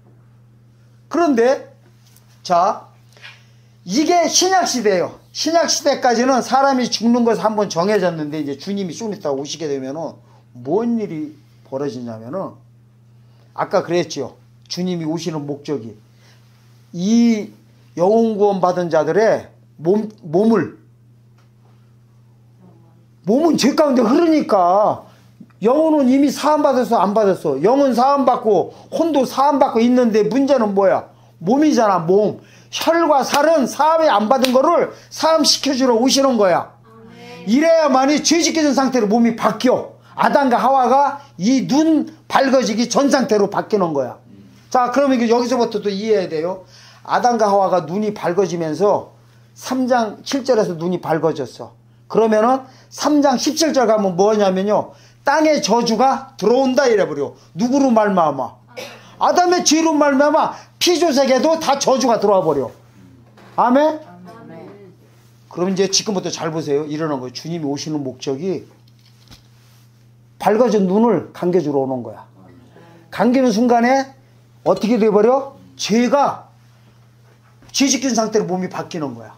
그런데, 자, 이게 신약시대예요. 신약시대까지는 사람이 죽는 것이 한번 정해졌는데, 이제 주님이 좀 이따 오시게 되면은, 뭔 일이 벌어지냐면은, 아까 그랬죠. 주님이 오시는 목적이. 이 영혼구원 받은 자들의 몸, 몸을, 몸은 죄 가운데 흐르니까, 영혼은 이미 사함받았어, 안 받았어? 영은 사함받고, 혼도 사함받고 있는데, 문제는 뭐야? 몸이잖아, 몸. 혈과 살은 사함이 안 받은 거를 사함시켜주러 오시는 거야. 이래야만이 죄 짓게 상태로 몸이 바뀌어. 아담과 하와가 이 눈 밝아지기 전 상태로 바뀌는 거야. 자, 그러면 여기서부터 또 이해해야 돼요. 아담과 하와가 눈이 밝아지면서 삼 장 칠 절에서 눈이 밝아졌어. 그러면은 삼 장 십칠 절 가면 뭐냐면요, 땅의 저주가 들어온다 이래버려. 누구로 말미암아? 아담의 죄로 말미암아 피조세계도 다 저주가 들어와 버려. 아멘? 아멘. 그럼 이제 지금부터 잘 보세요. 일어난 거예요. 주님이 오시는 목적이 밝아진 눈을 감겨주러 오는 거야. 감기는 순간에 어떻게 돼버려? 죄가 죄짓긴 상태로 몸이 바뀌는 거야.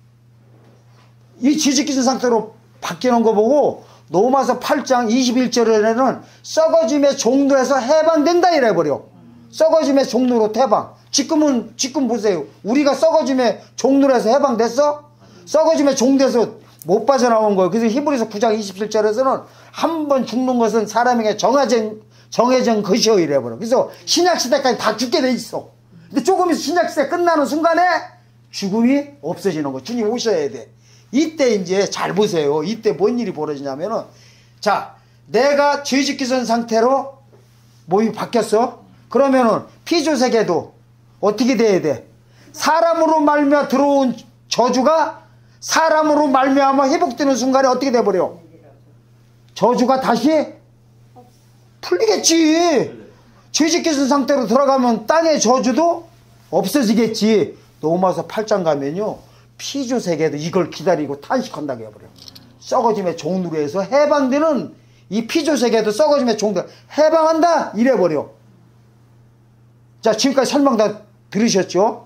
이 죄짓긴 상태로 바뀌는 거 보고 로마서 팔 장 이십일 절에는 썩어짐의 종로에서 해방된다 이래버려. 썩어짐의 종로로 해방. 지금은 지금 보세요. 우리가 썩어짐의 종로에서 해방됐어? 썩어짐의 종로에서 못 빠져나온 거예요. 그래서 히브리서 구 장 이십칠 절에서는 한 번 죽는 것은 사람에게 정해진 정해진 것이요 이래버려. 그래서 신약시대까지 다 죽게 돼 있어. 근데 조금 있어 신약시대 끝나는 순간에 죽음이 없어지는 거. 주님 오셔야 돼. 이때 이제 잘 보세요. 이때 뭔 일이 벌어지냐면은, 자, 내가 죄짓기 전 상태로 몸이 바뀌었어. 그러면은 피조세계도 어떻게 돼야 돼? 사람으로 말미암아 들어온 저주가 사람으로 말미암아 회복되는 순간에 어떻게 돼버려? 저주가 다시 풀리겠지. 죄짓기 전 상태로 들어가면 땅의 저주도 없어지겠지. 로마서 팔 장 가면요, 피조세계도 이걸 기다리고 탄식한다고 해버려. 썩어짐의 종로에서 해방되는 이 피조세계도 썩어짐의 종로 해방한다 이래버려. 자, 지금까지 설명 다 들으셨죠?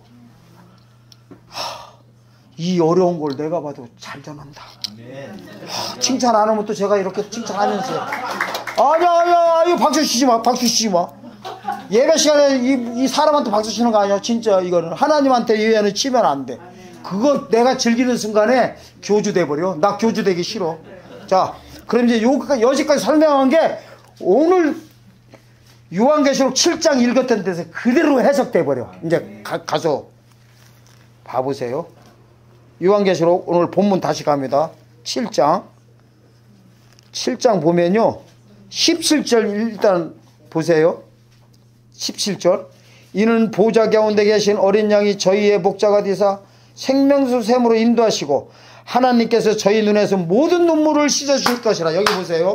하, 이 어려운 걸 내가 봐도 잘 전한다. 하, 칭찬 안 하면 또 제가 이렇게 칭찬하면서, 아니야 아니야 이거 박수 치지 마, 박수 치지 마. 예배 시간에 이, 이 사람한테 박수 치는 거 아니야. 진짜 이거는 하나님한테 예배는 치면 안 돼. 그거 내가 즐기는 순간에 교주돼버려. 나 교주되기 싫어. 자, 그럼 이제 요, 여기까지 설명한 게 오늘 요한계시록 칠 장 읽었던 데서 그대로 해석돼버려. 이제 가, 가서 봐보세요. 요한계시록 오늘 본문 다시 갑니다. 칠 장. 칠 장 보면요, 십칠 절 일단 보세요. 십칠 절. 이는 보좌 가운데 계신 어린 양이 저희의 목자가 되사 생명수 샘으로 인도하시고 하나님께서 저희 눈에서 모든 눈물을 씻어주실 것이라. 여기 보세요.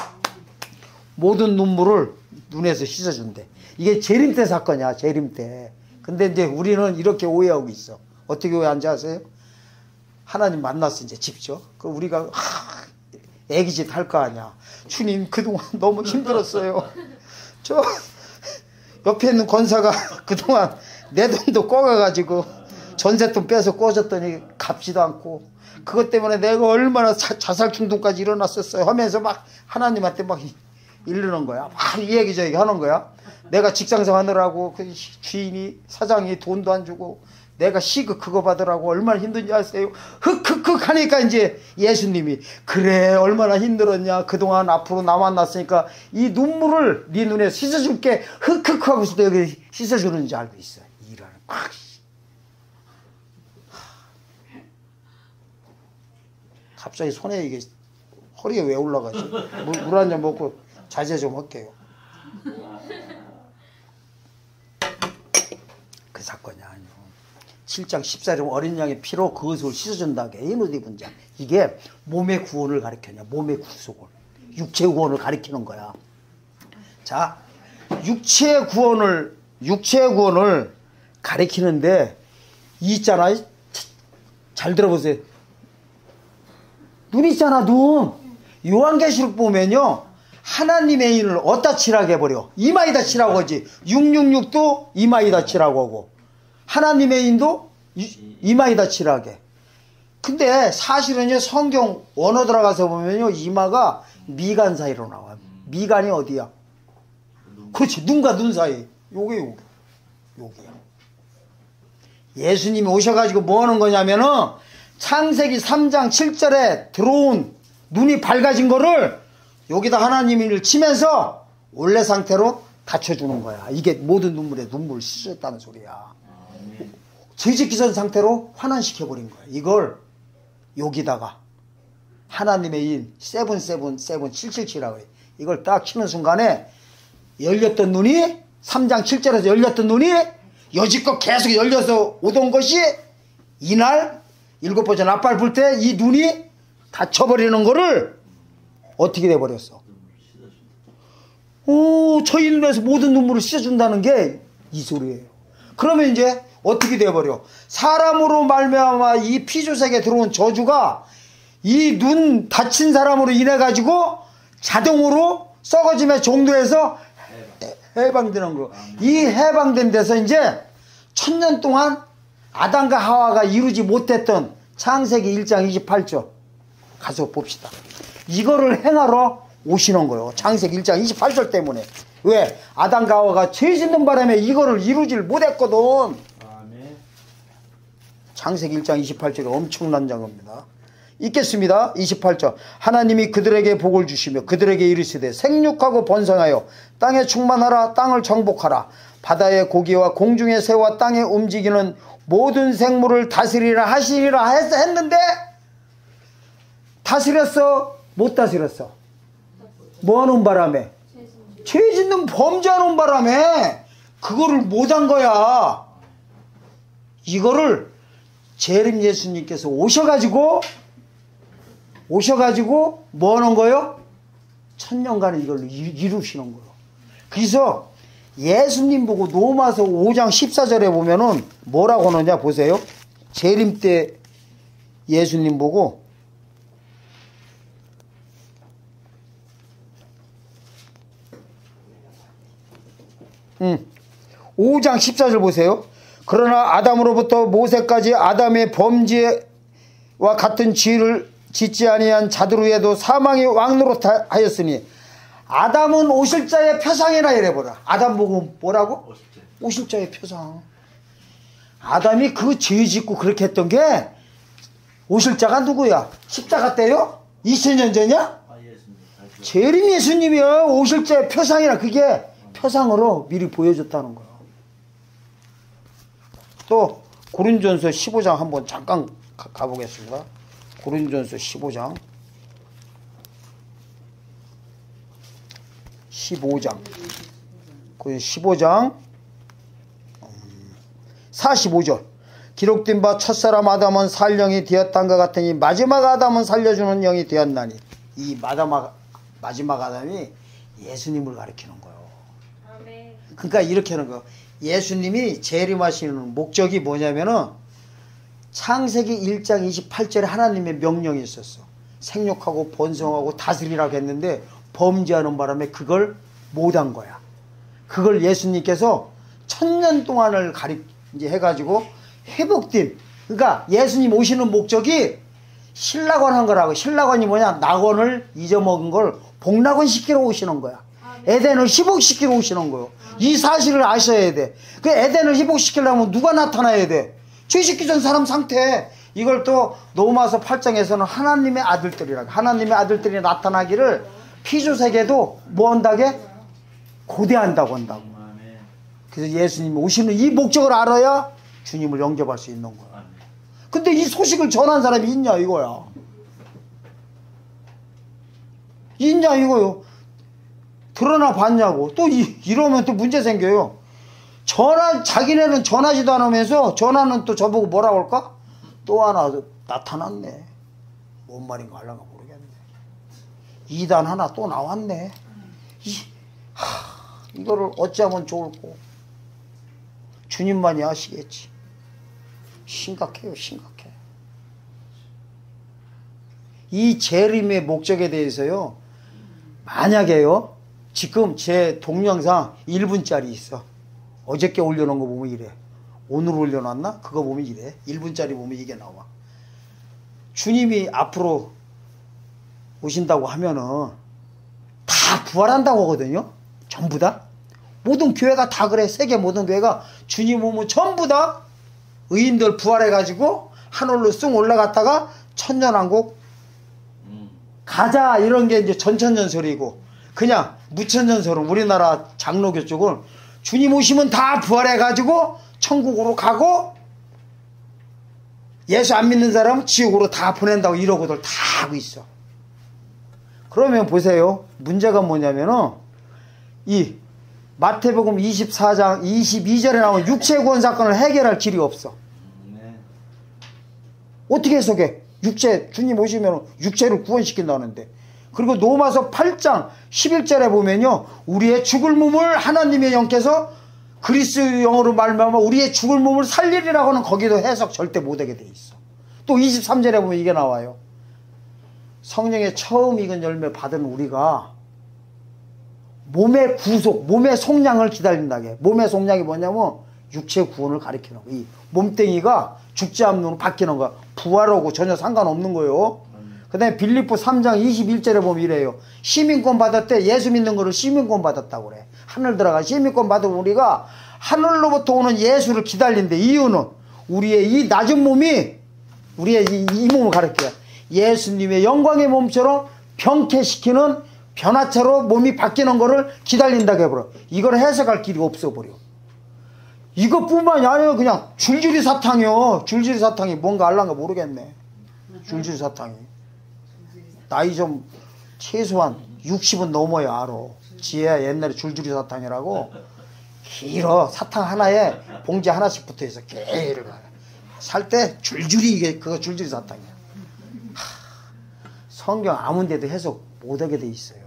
모든 눈물을 눈에서 씻어준대. 이게 재림 때 사건이야. 재림 때. 근데 이제 우리는 이렇게 오해하고 있어. 어떻게 오해한지 아세요? 하나님 만났어 이제 직접. 그럼 우리가 하, 애기짓 할 거 아니야. 주님 그동안 너무 힘들었어요. 저 옆에 있는 권사가 그동안 내 돈도 꿔가가지고 전세돈 빼서 꿔줬더니 갚지도 않고 그것 때문에 내가 얼마나 자, 자살 충동까지 일어났었어요 하면서 막 하나님한테 막 이르는 거야. 막 이 얘기 저 얘기 하는 거야. 내가 직장생 하느라고 그 주인이 사장이 돈도 안 주고 내가 시급 그거 받으라고 얼마나 힘든지 아세요? 흑흑흑 하니까 이제 예수님이 그래 얼마나 힘들었냐. 그동안 앞으로 나 만났으니까 이 눈물을 네 눈에 씻어줄게. 흑흑 하고서도 여기 씻어주는지 알고 있어. 이라는 팍. 갑자기 손에 이게 허리에 왜 올라가지? 물, 물 한 잔 먹고 자제 좀 할게요. 그 사건이 아니요. 칠 장 십사 절 어린 양의 피로 그것을 씻어준다. 개인 옷 입은 자. 이게 몸의 구원을 가리켜냐. 몸의 구속을. 육체의 구원을 가리키는 거야. 자, 육체의 구원을, 육체의 구원을 가리키는데, 이 있잖아. 잘 들어보세요. 눈 있잖아, 눈. 요한계시록 보면요, 하나님의 인을 어디다 칠하게 해버려? 이마에다 칠하고 하지. 육육육도 이마에다 칠하고 하고, 하나님의 인도 이마에다 칠하게. 근데 사실은요, 성경 원어 들어가서 보면요, 이마가 미간 사이로 나와요. 미간이 어디야? 그렇지, 눈과 눈 사이. 요게 요게 요게요. 예수님이 오셔가지고 뭐 하는 거냐면은 창세기 삼 장 칠 절에 들어온 눈이 밝아진 거를 여기다 하나님을 치면서 원래 상태로 닫혀주는 거야. 이게 모든 눈물에 눈물을 씻었다는 소리야. 죄짓기 전 상태로 환원시켜버린 거야. 이걸 여기다가 하나님의 인 세븐 세븐 세븐 칠칠칠이라고 해. 이걸 딱 치는 순간에 열렸던 눈이 삼 장 칠 절에서 열렸던 눈이 여지껏 계속 열려서 오던 것이 이날 일곱 번째 나팔 불 때 이 눈이 닫혀버리는 거를 어떻게 돼버렸어? 오, 저희 눈에서 모든 눈물을 씻어준다는 게 이 소리예요. 그러면 이제 어떻게 돼버려? 사람으로 말미암아 이 피조세계에 들어온 저주가 이 눈 다친 사람으로 인해 가지고 자동으로 썩어짐의 정도에서 해방되는 거. 이 해방된 데서 이제 천년 동안 아담과 하와가 이루지 못했던 창세기 일 장 이십팔 절 가서 봅시다. 이거를 행하러 오시는 거예요. 창세기 일 장 이십팔 절 때문에. 왜? 아담과 하와가 죄 짓는 바람에 이거를 이루질 못했거든. 창세기 일 장 이십팔 절이 엄청난 장입니다. 읽겠습니다. 이십팔 절. 하나님이 그들에게 복을 주시며 그들에게 이르시되 생육하고 번성하여 땅에 충만하라. 땅을 정복하라. 바다의 고기와 공중의 새와 땅에 움직이는 모든 생물을 다스리라 하시리라 했는데 다스렸어? 못 다스렸어? 뭐하는 바람에? 죄 짓는 범죄하는 바람에 그거를 못한 거야. 이거를 재림 예수님께서 오셔가지고 오셔가지고 뭐 하는 거요? 천년간을 이걸 이루시는 거예요. 그래서 예수님 보고 로마서 오 장 십사 절에 보면은 뭐라고 하느냐 보세요. 재림 때 예수님 보고 음, 오 장 십사 절 보세요. 그러나 아담으로부터 모세까지 아담의 범죄와 같은 죄를 짓지 아니한 자들 위에도 사망이 왕노릇하였으니 아담은 오실 자의 표상이라 이래보라. 아담 보고 뭐라고? 오실자. 오실 자의 표상. 아담이 그 죄 짓고 그렇게 했던 게 오실 자가 누구야? 십자가 때요? 이천 년 전이야? 아, 예수님. 재림 예수님이요. 오실 자의 표상이라. 그게 표상으로 미리 보여줬다는 거야. 또 고린전서 십오 장 한번 잠깐 가, 가보겠습니다. 고린전서 십오 장 십오 장 십오 장 사십오 절. 기록된 바 첫사람 아담은 살 영이 되었단 것 같으니 마지막 아담은 살려주는 영이 되었나니. 이 마지막, 마지막 아담이 예수님을 가리키는 거예요. 그러니까 이렇게 하는 거예요. 예수님이 재림하시는 목적이 뭐냐면은 창세기 일 장 이십팔 절에 하나님의 명령이 있었어. 생육하고 번성하고 다스리라고 했는데 범죄하는 바람에 그걸 못한 거야. 그걸 예수님께서 천년 동안을 가리 이제 해가지고 회복된. 그러니까 예수님 오시는 목적이 신락원 한 거라고. 신락원이 뭐냐? 낙원을 잊어먹은 걸 복락원 시키러 오시는 거야. 에덴을 희복시키러 오시는 거예요. 이 사실을 아셔야 돼. 그 에덴을 희복시키려면 누가 나타나야 돼? 죄 짓기 전 사람 상태. 이걸 또 로마서 팔 장에서는 하나님의 아들들이라고. 하나님의 아들들이 나타나기를 피조세계도 뭐 한다게? 고대한다고 한다고. 그래서 예수님이 오시는 이 목적을 알아야 주님을 영접할 수 있는 거야. 근데 이 소식을 전한 사람이 있냐 이거야. 있냐 이거요. 드러나 봤냐고. 또 이, 이러면 또 문제 생겨요. 전화, 자기네는 전하지도 않으면서 전화는 또 저보고 뭐라고 할까? 또 하나 나타났네. 뭔 말인가 하려가 모르겠네. 이단 하나 또 나왔네. 이, 하, 이거를 어찌하면 좋을꼬. 주님만이 아시겠지. 심각해요, 심각해. 이 재림의 목적에 대해서요, 만약에요, 지금 제 동영상 일 분짜리 있어. 어저께 올려놓은 거 보면 이래. 오늘 올려놨나? 그거 보면 이래. 일 분짜리 보면 이게 나와. 주님이 앞으로 오신다고 하면은 다 부활한다고 하거든요. 전부 다. 모든 교회가 다 그래. 세계 모든 교회가 주님 오면 전부 다 의인들 부활해가지고 하늘로 쑥 올라갔다가 천년왕국 가자, 이런 게 이제 전천전설이고, 그냥 무천전설은 우리나라 장로교 쪽은 주님 오시면 다 부활해가지고 천국으로 가고 예수 안 믿는 사람은 지옥으로 다 보낸다고 이러고들 다 하고 있어. 그러면 보세요. 문제가 뭐냐면은 이 마태복음 이십사 장 이십이 절에 나온 육체구원 사건을 해결할 길이 없어. 어떻게 해석해? 육체, 주님 오시면 육체를 구원시킨다는데. 그리고 로마서 팔 장 십일 절에 보면요, 우리의 죽을 몸을 하나님의 영께서 그리스 영어로 말하면 우리의 죽을 몸을 살리리라고 하는, 거기도 해석 절대 못하게 돼 있어. 또 이십삼 절에 보면 이게 나와요. 성령의 처음 익은 열매 받은 우리가 몸의 구속, 몸의 속량을 기다린다게. 몸의 속량이 뭐냐면 육체 구원을 가리키는 거. 이 몸뚱이가 죽지 않는 바뀌는 거야. 부활하고 전혀 상관없는 거예요. 그 다음에 빌립보 삼 장 이십일 절에 보면 이래요. 시민권 받았대. 예수 믿는 거를 시민권 받았다고 그래. 하늘 들어가 시민권 받은 우리가 하늘로부터 오는 예수를 기다린대. 이유는 우리의 이 낮은 몸이, 우리의 이, 이 몸을 가리켜요. 예수님의 영광의 몸처럼 병쾌시키는 변화체로 몸이 바뀌는 거를 기다린다고 해버려. 이걸 해석할 길이 없어버려. 이것뿐만이 아니에요. 그냥 줄줄이 사탕이요. 줄줄이 사탕이 뭔가 알란가 모르겠네. 줄줄이 사탕이. 나이 좀 최소한 육십은 넘어야 알아. 지혜야 옛날에 줄줄이 사탕이라고 길어. 사탕 하나에 봉지 하나씩 붙어있어. 길어. 살 때 줄줄이, 이게 그거 줄줄이 사탕이야. 하, 성경 아무 데도 해석 못하게 돼 있어요.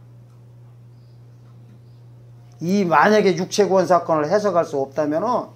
이 만약에 육체구원 사건을 해석할 수 없다면은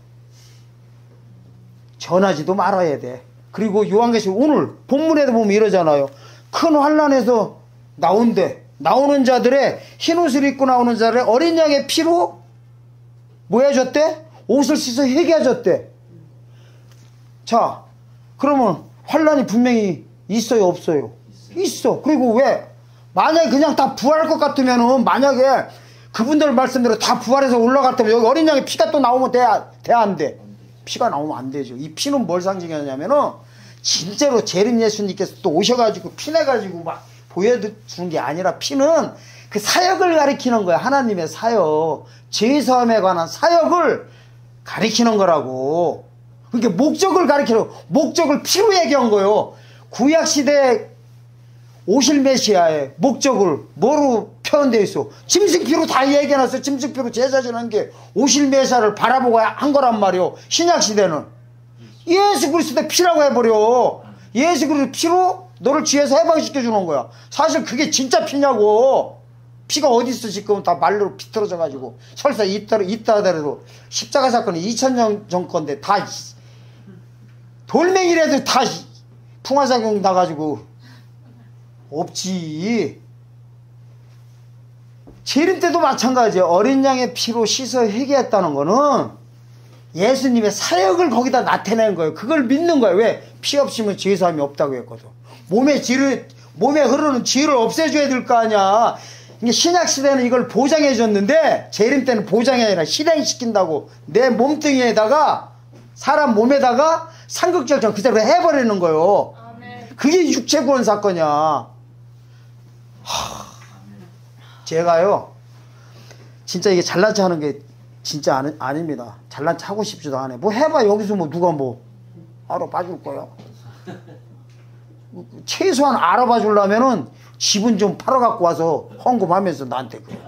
전하지도 말아야 돼. 그리고 요한계시록 오늘 본문에도 보면 이러잖아요. 큰 환난에서 나온대. 나오는 자들의 흰옷을 입고 나오는 자들의 어린 양의 피로 뭐 해줬대? 옷을 씻어 회개해줬대. 자, 그러면 환난이 분명히 있어요, 없어요? 있어. 그리고 왜? 만약에 그냥 다 부활할 것 같으면은, 만약에 그분들 말씀대로 다 부활해서 올라갔다면 여기 어린 양의 피가 또 나오면 돼, 돼, 안 돼? 피가 나오면 안 되죠. 이 피는 뭘 상징하냐면은 진짜로 재림 예수님께서 또 오셔가지고 피내가지고 막 보여주는 게 아니라, 피는 그 사역을 가리키는 거야. 하나님의 사역, 죄사함에 관한 사역을 가리키는 거라고. 그러니까 목적을 가리키는, 목적을 피로 얘기한 거예요. 구약시대 오실 메시아의 목적을 뭐로 표현되어 있어? 짐승피로 다 얘기해놨어. 짐승피로 제사 지는 게 오실 메시아를 바라보고 한 거란 말이요. 신약시대는 예수 그리스도의 피라고 해버려. 예수 그리스도의 피로 너를 죄에서 해방시켜주는 거야. 사실 그게 진짜 피냐고. 피가 어디 있어? 지금 다 말로 비틀어져 가지고. 설사 있다, 있다 하더라도 십자가 사건이 이천 년 전 건데 다 돌멩이라도 다 풍화작용 나가지고 없지. 재림 때도 마찬가지예요. 어린 양의 피로 씻어 회개했다는 거는 예수님의 사역을 거기다 나타낸 거예요. 그걸 믿는 거예요. 왜? 피 없으면 죄사함이 없다고 했거든. 몸에 지를, 몸에 흐르는 지를 없애줘야 될 거 아니야. 신약 시대는 이걸 보장해 줬는데, 재림 때는 보장이 아니라 실행시킨다고 내 몸뚱이에다가, 사람 몸에다가 상극절정 그대로 해버리는 거예요. 그게 육체구원 사건이야. 하, 제가요 진짜 이게 잘난 체 하는 게 진짜 아니, 아닙니다. 잘난 체 하고 싶지도 않아. 뭐 해봐. 여기서 뭐 누가 뭐 알아봐줄 거야. 최소한 알아봐 주려면은 집은 좀 팔아갖고 와서 헌금하면서 나한테 그래.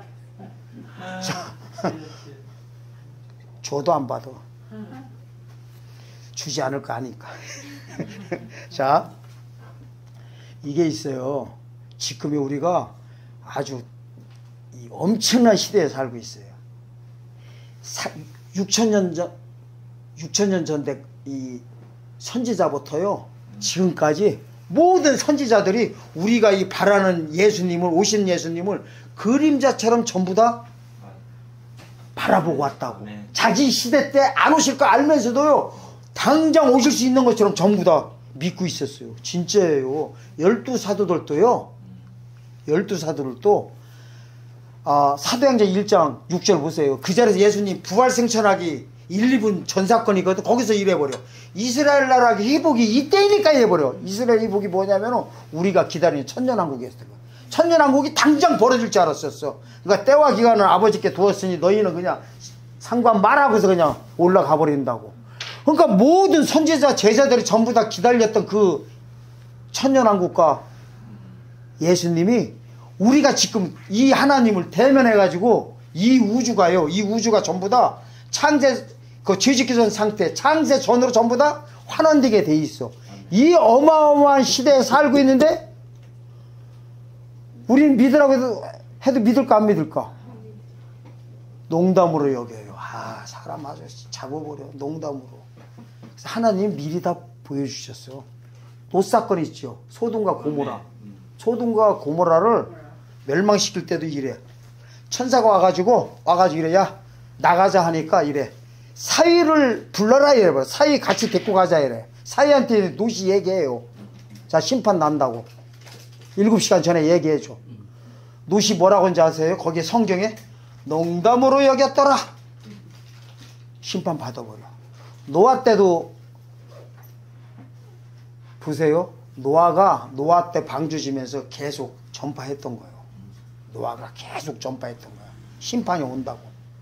줘도 안 받아. 주지 않을 거 아니까. 자, 이게 있어요. 지금의 우리가 아주 이 엄청난 시대에 살고 있어요. 육천 년 전, 육천 년 전대 이 선지자부터요, 지금까지 모든 선지자들이 우리가 이 바라는 예수님을, 오신 예수님을 그림자처럼 전부 다 바라보고 왔다고. 자기 시대 때 안 오실 거 알면서도요, 당장 오실 수 있는 것처럼 전부 다 믿고 있었어요. 진짜예요. 열두 사도들도요, 열두 사도들도, 아, 사도행전 일 장 육 절 보세요. 그 자리에서 예수님 부활생천하기 일, 이 분 전사건이거든. 거기서 이래버려. 이스라엘 나라 회복이 이때이니까 해버려. 이스라엘 회복이 뭐냐면 우리가 기다리는 천년왕국이었어요. 천년왕국이 당장 벌어질 줄 알았었어. 그러니까 때와 기간을 아버지께 두었으니 너희는 그냥 상관 말하고서 그냥 올라가 버린다고. 그러니까 모든 선지자 제자들이 전부 다 기다렸던 그 천년왕국과 예수님이 우리가 지금 이 하나님을 대면해가지고 이 우주가요, 이 우주가 전부 다 창세, 그 죄짓기 전 상태, 창세 전으로 전부 다 환원되게 돼 있어. 이 어마어마한 시대에 살고 있는데 우리는 믿으라고 해도, 해도 믿을까 안 믿을까? 농담으로 여겨요. 아, 사람 아주 잡아버려. 농담으로. 그래서 하나님 미리 다 보여주셨어. 노사건 있죠. 소돔과 고모라. 소돔과 고모라를 멸망시킬 때도 이래. 천사가 와가지고 와가지고 이래. 야, 나가자 하니까 이래. 사위를 불러라 이래. 사위 같이 데리고 가자 이래. 사위한테 노시 얘기해요. 자, 심판 난다고. 일곱 시간 전에 얘기해줘. 노시 뭐라고 하는지 아세요? 거기에 성경에 농담으로 여겼더라. 심판 받아버려. 노아 때도 보세요. 노아가 노아 때 방주 지면서 계속 전파했던 거예요. 노아가 계속 전파했던 거야. 심판이 온다고.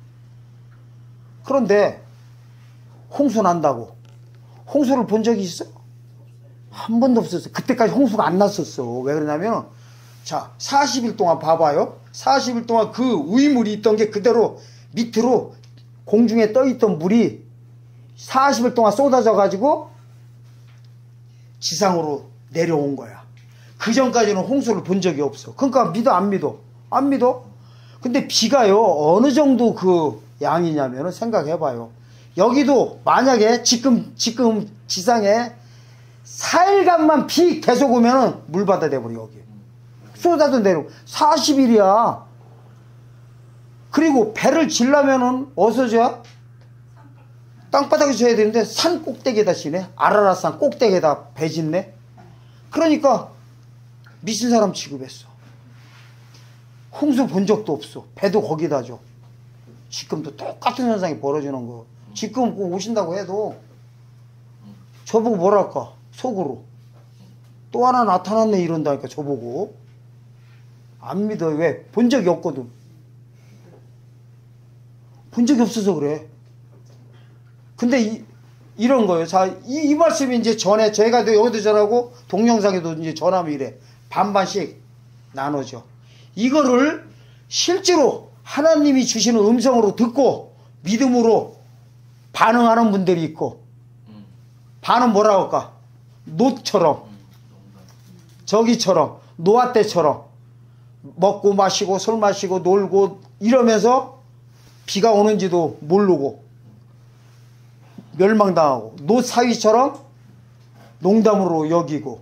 그런데 홍수 난다고. 홍수를 본 적이 있어? 한 번도 없었어. 그때까지 홍수가 안 났었어. 왜 그러냐면, 자, 사십 일 동안 봐봐요. 사십 일 동안 그 우이물이 있던 게 그대로 밑으로 공중에 떠있던 물이 사십 일 동안 쏟아져 가지고 지상으로 내려온 거야. 그 전까지는 홍수를 본 적이 없어. 그러니까 믿어 안 믿어? 안 믿어? 근데 비가요, 어느 정도 그 양이냐면 생각해봐요. 여기도 만약에 지금 지금 지상에 사 일간만 비 계속 오면은 물바다 돼버려. 여기 쏟아져 내려. 사십 일이야. 그리고 배를 질려면은 어디서 져? 땅바닥에서 져야 되는데 산 꼭대기에다 지네. 아라라산 꼭대기에다 배 짓네. 그러니까 미친 사람 취급했어. 홍수 본 적도 없어. 배도 거기다 줘. 지금도 똑같은 현상이 벌어지는 거. 지금 꼭 오신다고 해도 저보고 뭐랄까 속으로 또 하나 나타났네 이런다니까. 저보고 안 믿어. 왜? 본 적이 없거든. 본 적이 없어서 그래. 근데 이, 이런 거예요. 자, 이, 이 말씀이 이제 전에 제가 여기도 전하고 동영상에도 이제 전하면 이래. 반반씩 나눠져. 이거를 실제로 하나님이 주시는 음성으로 듣고 믿음으로 반응하는 분들이 있고, 반은 뭐라고 할까? 롯처럼, 저기처럼, 노아 때처럼 먹고 마시고 술 마시고 놀고 이러면서 비가 오는지도 모르고 멸망당하고, 롯 사위처럼 농담으로 여기고.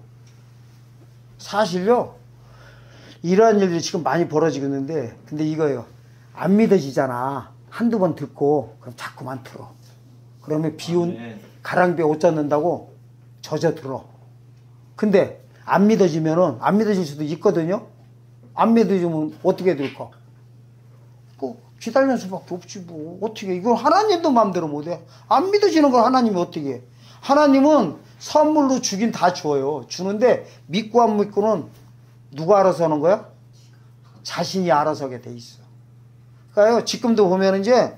사실요, 이러한 일들이 지금 많이 벌어지고 있는데, 근데 이거예요. 안 믿어지잖아. 한두 번 듣고 그럼 자꾸만 들어. 그러면 비온 가랑비에 옷 젖는다고 젖어 들어. 근데 안 믿어지면은 안 믿어질 수도 있거든요. 안 믿어지면 어떻게 될까? 뭐 기다리는 수밖에 없지 뭐. 어떻게, 이거 하나님도 마음대로 못해. 안 믿어지는 걸 하나님이 어떻게 해? 하나님은 선물로 주긴 다 줘요. 주는데 믿고 안 믿고는 누가 알아서 하는 거야? 자신이 알아서 하게 돼 있어. 그러니까요, 지금도 보면 이제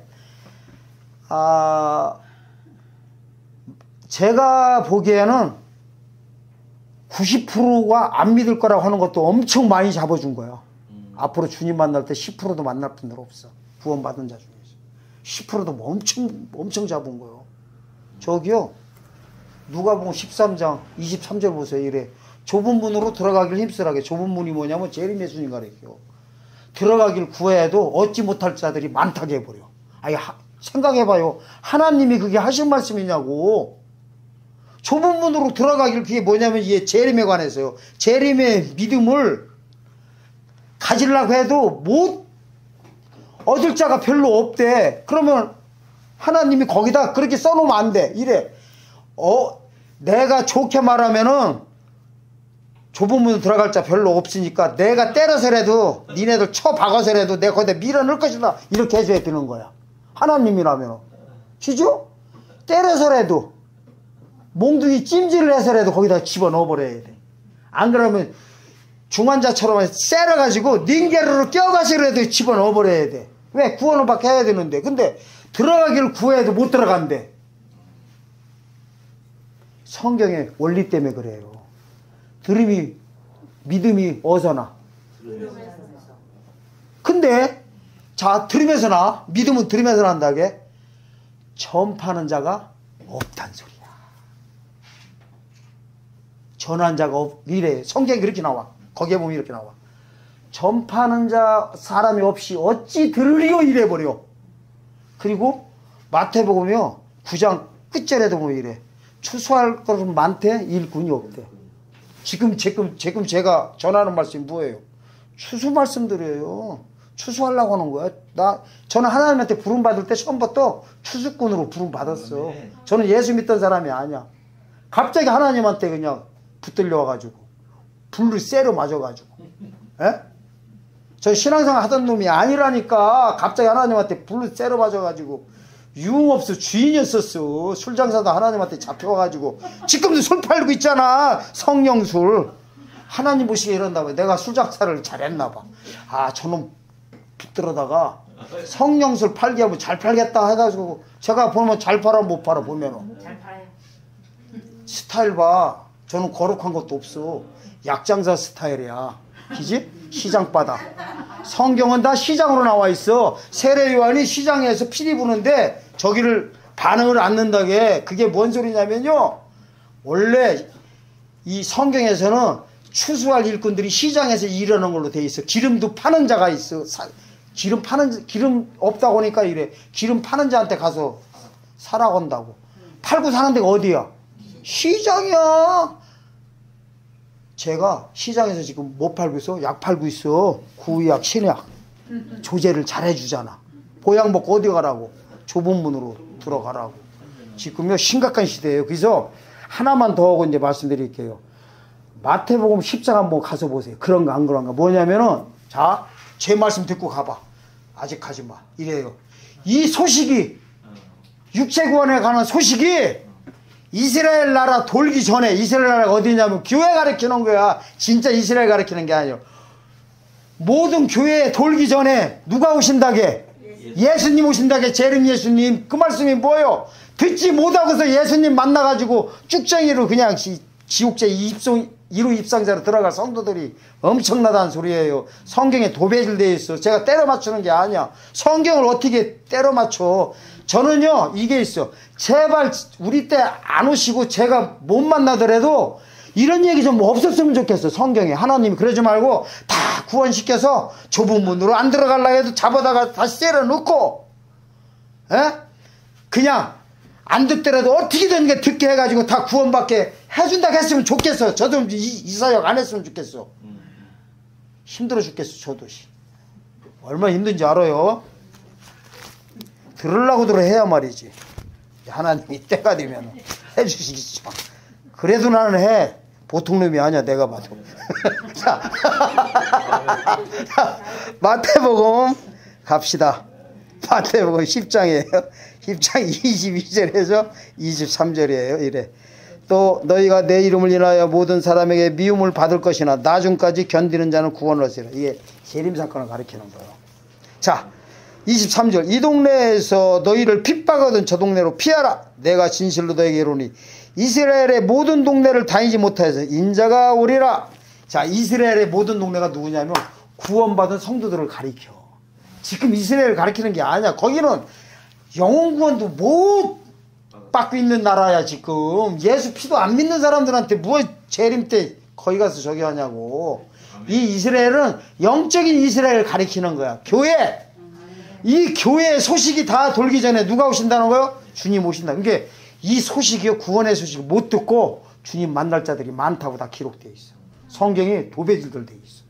아 제가 보기에는 구십 퍼센트가 안 믿을 거라고 하는 것도 엄청 많이 잡아준 거야. 음. 앞으로 주님 만날 때 십 퍼센트도 만날 분들 없어. 구원받은 자 중에서 십 퍼센트도 엄청 엄청 잡은 거예요. 저기요, 누가복음 십삼 장 이십삼 절 보세요. 이래. 좁은 문으로 들어가길 힘쓰라게. 좁은 문이 뭐냐면 재림 예수님 가르쳐. 들어가길 구해도 얻지 못할 자들이 많다게 해버려. 아니, 하, 생각해봐요. 하나님이 그게 하신 말씀이냐고. 좁은 문으로 들어가길 그게 뭐냐면 이게 재림에 관해서요. 재림의 믿음을 가지려고 해도 못 얻을 자가 별로 없대. 그러면 하나님이 거기다 그렇게 써놓으면 안 돼. 이래. 어, 내가 좋게 말하면은 좁은 문으로 들어갈 자 별로 없으니까 내가 때려서라도 니네들 쳐 박아서라도 내가 거기다 밀어넣을 것이다. 이렇게 해줘야 되는 거야. 하나님이라면. 시죠? 때려서라도 몽둥이 찜질을 해서라도 거기다 집어넣어 버려야 돼. 안 그러면 중환자처럼 쎄려가지고 닝게르로 껴가시라도 집어넣어 버려야 돼. 왜? 구원을 받게 해야 되는데. 근데 들어가기를 구해도 못 들어간대. 성경의 원리 때문에 그래요. 들음이 믿음이 어디서 나? 근데 자 들으면서 나 믿음은 들으면서 난다게 전파하는 자가 없단 소리야. 전한 자가 없 이래. 성경이 그렇게 나와. 거기에 보면 이렇게 나와. 전파하는 자 사람이 없이 어찌 들으리요 이래 버려. 그리고 마태복음이요 구 장 끝절에도 보면 이래. 추수할 것은 많대 일꾼이 없대. 지금 지금 지금 제가 전하는 말씀이 뭐예요? 추수 말씀드려요. 추수하려고 하는 거야. 나 저는 하나님한테 부름 받을 때 처음부터 추수꾼으로 부름 받았어. 저는 예수 믿던 사람이 아니야. 갑자기 하나님한테 그냥 붙들려 와가지고 불을 쎄려 맞아가지고. 에? 저 신앙생활 하던 놈이 아니라니까. 갑자기 하나님한테 불을 쎄려 맞아가지고 유흥업소 주인이었었어. 술 장사도 하나님한테 잡혀와가지고 지금도 술 팔고 있잖아. 성령술. 하나님 보시기에 이런다고. 내가 술 장사를 잘했나봐. 아 저놈 붙들어다가 성령술 팔게 하면 잘 팔겠다 해가지고 제가 보면 잘 팔아 못 팔아 보면은 잘 팔아요. 스타일 봐. 저는 거룩한 것도 없어. 약장사 스타일이야. 그지? 시장바다. 성경은 다 시장으로 나와 있어. 세례 요한이 시장에서 피리 부는데 저기를 반응을 안 넣는다게. 그게 뭔 소리냐면요. 원래 이 성경에서는 추수할 일꾼들이 시장에서 일하는 걸로 돼 있어. 기름도 파는 자가 있어. 사, 기름 파는 기름 없다고 하니까 이래. 기름 파는 자한테 가서 사라고 한다고. 팔고 사는 데가 어디야? 시장이야. 제가 시장에서 지금 뭐 팔고 있어? 약 팔고 있어. 구약, 신약. 조제를 잘해주잖아. 보약 먹고 어디 가라고? 좁은 문으로 들어가라고. 지금요 심각한 시대예요. 그래서 하나만 더 하고 이제 말씀드릴게요. 마태복음 십 장 한번 가서 보세요. 그런가 안 그런가. 뭐냐면은 자, 제 말씀 듣고 가봐. 아직 가지 마. 이래요. 이 소식이 육체 구원에 관한 소식이 이스라엘 나라 돌기 전에, 이스라엘 나라가 어디냐면 교회 가르치는 거야. 진짜 이스라엘 가르치는 게 아니에요. 모든 교회에 돌기 전에 누가 오신다게? 예수님 오신다게. 재림 예수님. 그 말씀이 뭐예요? 듣지 못하고서 예수님 만나가지고 쭉쟁이로 그냥 지, 지옥제 입성, 이루 입상자로 들어갈 성도들이 엄청나다는 소리예요. 성경에 도배질 되어 있어. 제가 때려 맞추는 게 아니야. 성경을 어떻게 때려 맞춰? 저는요 이게 있어. 제발 우리 때 안 오시고 제가 못 만나더라도 이런 얘기 좀 없었으면 좋겠어. 성경에 하나님이 그러지 말고 다 구원시켜서 좁은 문으로 안 들어가려고 해도 잡아다가 다시 때려 넣고, 에? 그냥 안 듣더라도 어떻게든 듣게 해가지고 다 구원받게 해준다고 했으면 좋겠어. 저도 이, 이 사역 안 했으면 좋겠어. 힘들어 죽겠어. 저도 얼마나 힘든지 알아요. 들으려고 들어 해야 말이지. 하나님이 때가 되면 해주시겠죠. 그래도 나는 해. 보통 놈이 아니야 내가 봐도. 자, 마태복음 갑시다. 마태복음 십 장이에요. 십 장 이십이 절에서 이십삼 절이에요. 이래. 또 너희가 내 이름을 인하여 모든 사람에게 미움을 받을 것이나 나중까지 견디는 자는 구원을 얻으리라. 이게 재림 사건을 가리키는 거예요. 자, 이십삼 절. 이 동네에서 너희를 핍박하던 저 동네로 피하라. 내가 진실로 너에게 이르노니 이스라엘의 모든 동네를 다니지 못하여서 인자가 오리라. 자, 이스라엘의 모든 동네가 누구냐면 구원받은 성도들을 가리켜. 지금 이스라엘을 가리키는 게 아니야. 거기는 영혼 구원도 못 받고 있는 나라야. 지금 예수 피도 안 믿는 사람들한테 뭐 재림 때 거기 가서 저기 하냐고. 이 이스라엘은 영적인 이스라엘을 가리키는 거야. 교회. 이 교회의 소식이 다 돌기 전에 누가 오신다는 거요? 주님 오신다. 그게 이 소식이요, 구원의 소식을 못 듣고 주님 만날 자들이 많다고 다 기록되어 있어. 성경에 도배질들 되어 있어.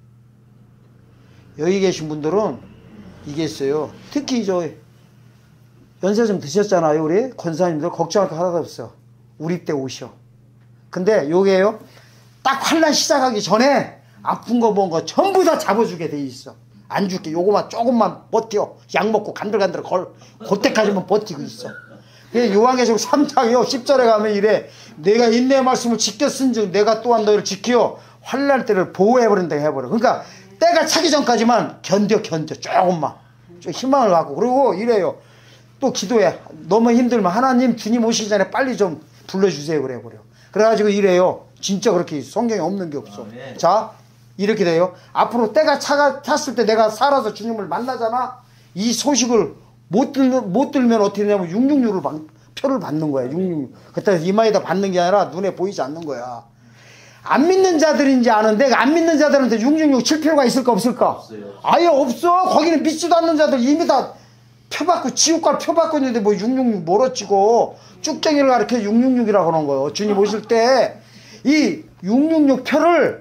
여기 계신 분들은 이게 있어요. 특히 저 연세 좀 드셨잖아요. 우리 권사님들 걱정할 거 하나도 없어. 우리 때 오셔. 근데 요게요, 딱 환난 시작하기 전에 아픈 거 뭔 거 전부 다 잡아주게 돼 있어. 안 줄게. 요거만 조금만 버텨. 약 먹고 간들간들 걸. 그때까지만 버티고 있어. 요한계시록 삼 장이요 십 절에 가면 이래. 내가 인내의 말씀을 지켰은즉 내가 또한 너희를 지키어 환난 때를 보호해버린다 해버려. 그러니까 때가 차기 전까지만 견뎌 견뎌 조금만 좀 희망을 갖고. 그리고 이래요. 또 기도해. 너무 힘들면 하나님 주님 오시기 전에 빨리 좀 불러주세요 그래 버려. 그래가지고 이래요. 진짜 그렇게 성경에 없는 게 없어. 아, 네. 자, 이렇게 돼요. 앞으로 때가 차가 찼을 때 내가 살아서 주님을 만나잖아. 이 소식을 못 들면, 못 들면 어떻게 되냐면 육백육십육을 표를 받는 거야. 육백육십육. 그때 이마에다 받는 게 아니라 눈에 보이지 않는 거야. 안 믿는 자들인지 아는데 안 믿는 자들한테 육백육십육 칠 필요가 있을까 없을까? 없어요. 아예 없어. 거기는 믿지도 않는 자들 이미 다 표 받고 지옥 갈 표 받고 있는데 뭐 육백육십육 뭐로 치고 쭉쟁이를 가르쳐 육백육십육이라고 하는 거예요. 주님 오실 때 이 육백육십육 표를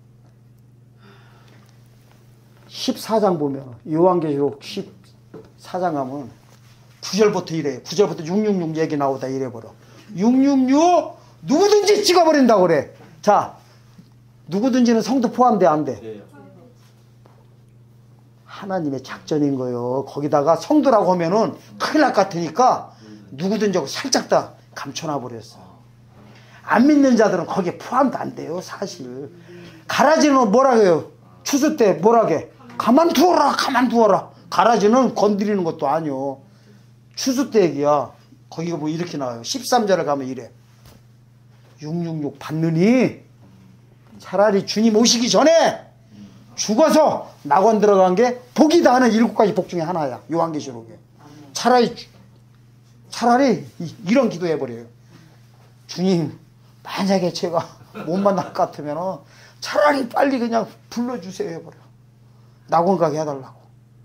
십사 장 보면 요한계시록 십사 장 가면 구 절부터 이래. 구 절부터 육백육십육 얘기 나오다 이래버려. 육백육십육 누구든지 찍어버린다고 그래. 자, 누구든지는 성도 포함돼 안 돼? 하나님의 작전인 거예요. 거기다가 성도라고 하면은 큰일 날 것 같으니까 누구든지 하고 살짝 다 감춰놔 버렸어. 안 믿는 자들은 거기에 포함도 안 돼요. 사실 가라지는 뭐라 해요? 추수 때 뭐라 해? 가만두어라 가만두어라. 가라지는 건드리는 것도 아니요. 추수 때 얘기야. 거기가 뭐 이렇게 나와요. 십삼 절에 가면 이래. 육백육십육 받느니 차라리 주님 오시기 전에 죽어서 낙원 들어간 게 복이다 하는 일곱 가지 복 중에 하나야. 요한계시록에. 차라리 차라리 이런 기도해버려요. 주님 만약에 제가 못 만날 것 같으면 차라리 빨리 그냥 불러주세요 해버려. 낙원 가게 해달라고.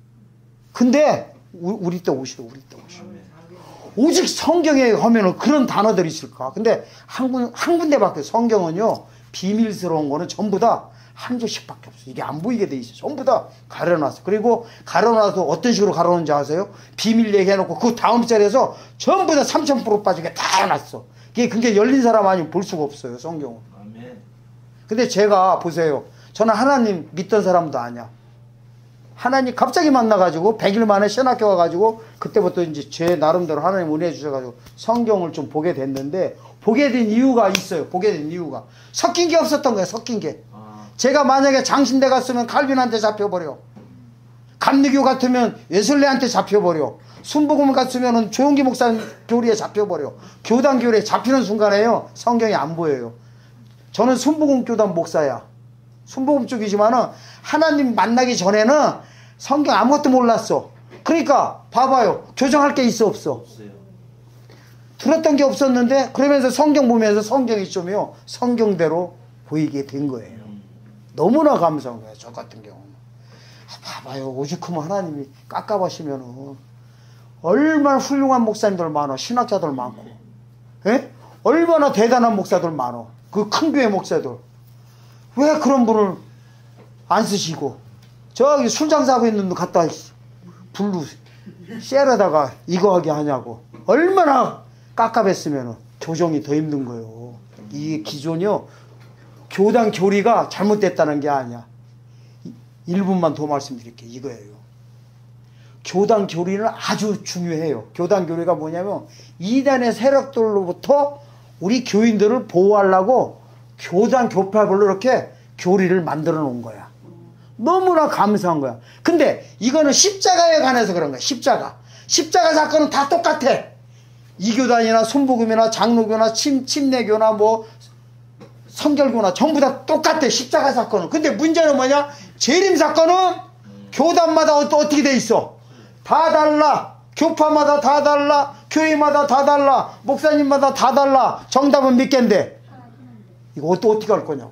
근데 우리 때 오시오. 우리 때 오시오. 오직 성경에 하면은 그런 단어들이 있을까? 근데 한, 군, 한 군데밖에 성경은요 비밀스러운 거는 전부 다 한 줄씩밖에 없어. 이게 안 보이게 돼 있어. 전부 다 가려놨어. 그리고 가려놔서 어떤 식으로 가려놓는지 아세요? 비밀 얘기해놓고 그 다음 자리에서 전부 다 삼천 프로 빠지게 다 해놨어. 그게 그게 열린 사람 아니면 볼 수가 없어요. 성경은. 아멘. 근데 제가 보세요. 저는 하나님 믿던 사람도 아니야. 하나님 갑자기 만나가지고 백 일 만에 신학교 와가지고 그때부터 이제 제 나름대로 하나님 은혜 주셔가지고 성경을 좀 보게 됐는데 보게 된 이유가 있어요. 보게 된 이유가 섞인 게 없었던 거예요. 섞인 게. 제가 만약에 장신대 갔으면 칼빈한테 잡혀버려. 감리교 같으면 웨슬레한테 잡혀버려. 순복음 갔으면 조용기 목사 교리에 잡혀버려. 교단 교리에 잡히는 순간에요 성경이 안 보여요. 저는 순복음 교단 목사야. 순복음 쪽이지만은 하나님 만나기 전에는 성경 아무것도 몰랐어. 그러니까 봐봐요. 교정할 게 있어 없어? 없어요. 들었던 게 없었는데 그러면서 성경 보면서 성경이 좀요 성경대로 보이게 된 거예요. 너무나 감사한 거예요. 저 같은 경우는. 봐봐요. 오죽하면 하나님이 깝깝하시면은 얼마나 훌륭한 목사님들 많아. 신학자들 많고. 에? 얼마나 대단한 목사들 많아. 그 큰 교회 목사들. 왜 그런 분을 안 쓰시고 저기 술 장사하고 있는 분 갖다 불로 쎄려다가 이거 하게 하냐고. 얼마나 깝깝했으면 교정이 더 힘든 거예요. 이 기존이요 교단 교리가 잘못됐다는 게 아니야. 일 분만 더 말씀드릴게요. 이거예요. 교단 교리는 아주 중요해요. 교단 교리가 뭐냐면 이단의 세력들로부터 우리 교인들을 보호하려고 교단 교파별로 이렇게 교리를 만들어 놓은 거야. 너무나 감사한 거야. 근데 이거는 십자가에 관해서 그런 거야. 십자가. 십자가 사건은 다 똑같아. 이교단이나 순복음이나 장로교나 침, 침례교나 뭐 성결교나 전부 다 똑같아. 십자가 사건은. 근데 문제는 뭐냐? 재림 사건은 교단마다 어, 어떻게 돼 있어? 다 달라. 교파마다 다 달라. 교회마다 다 달라. 목사님마다 다 달라. 정답은 몇 개인데 이거 또 어떻게 할 거냐고.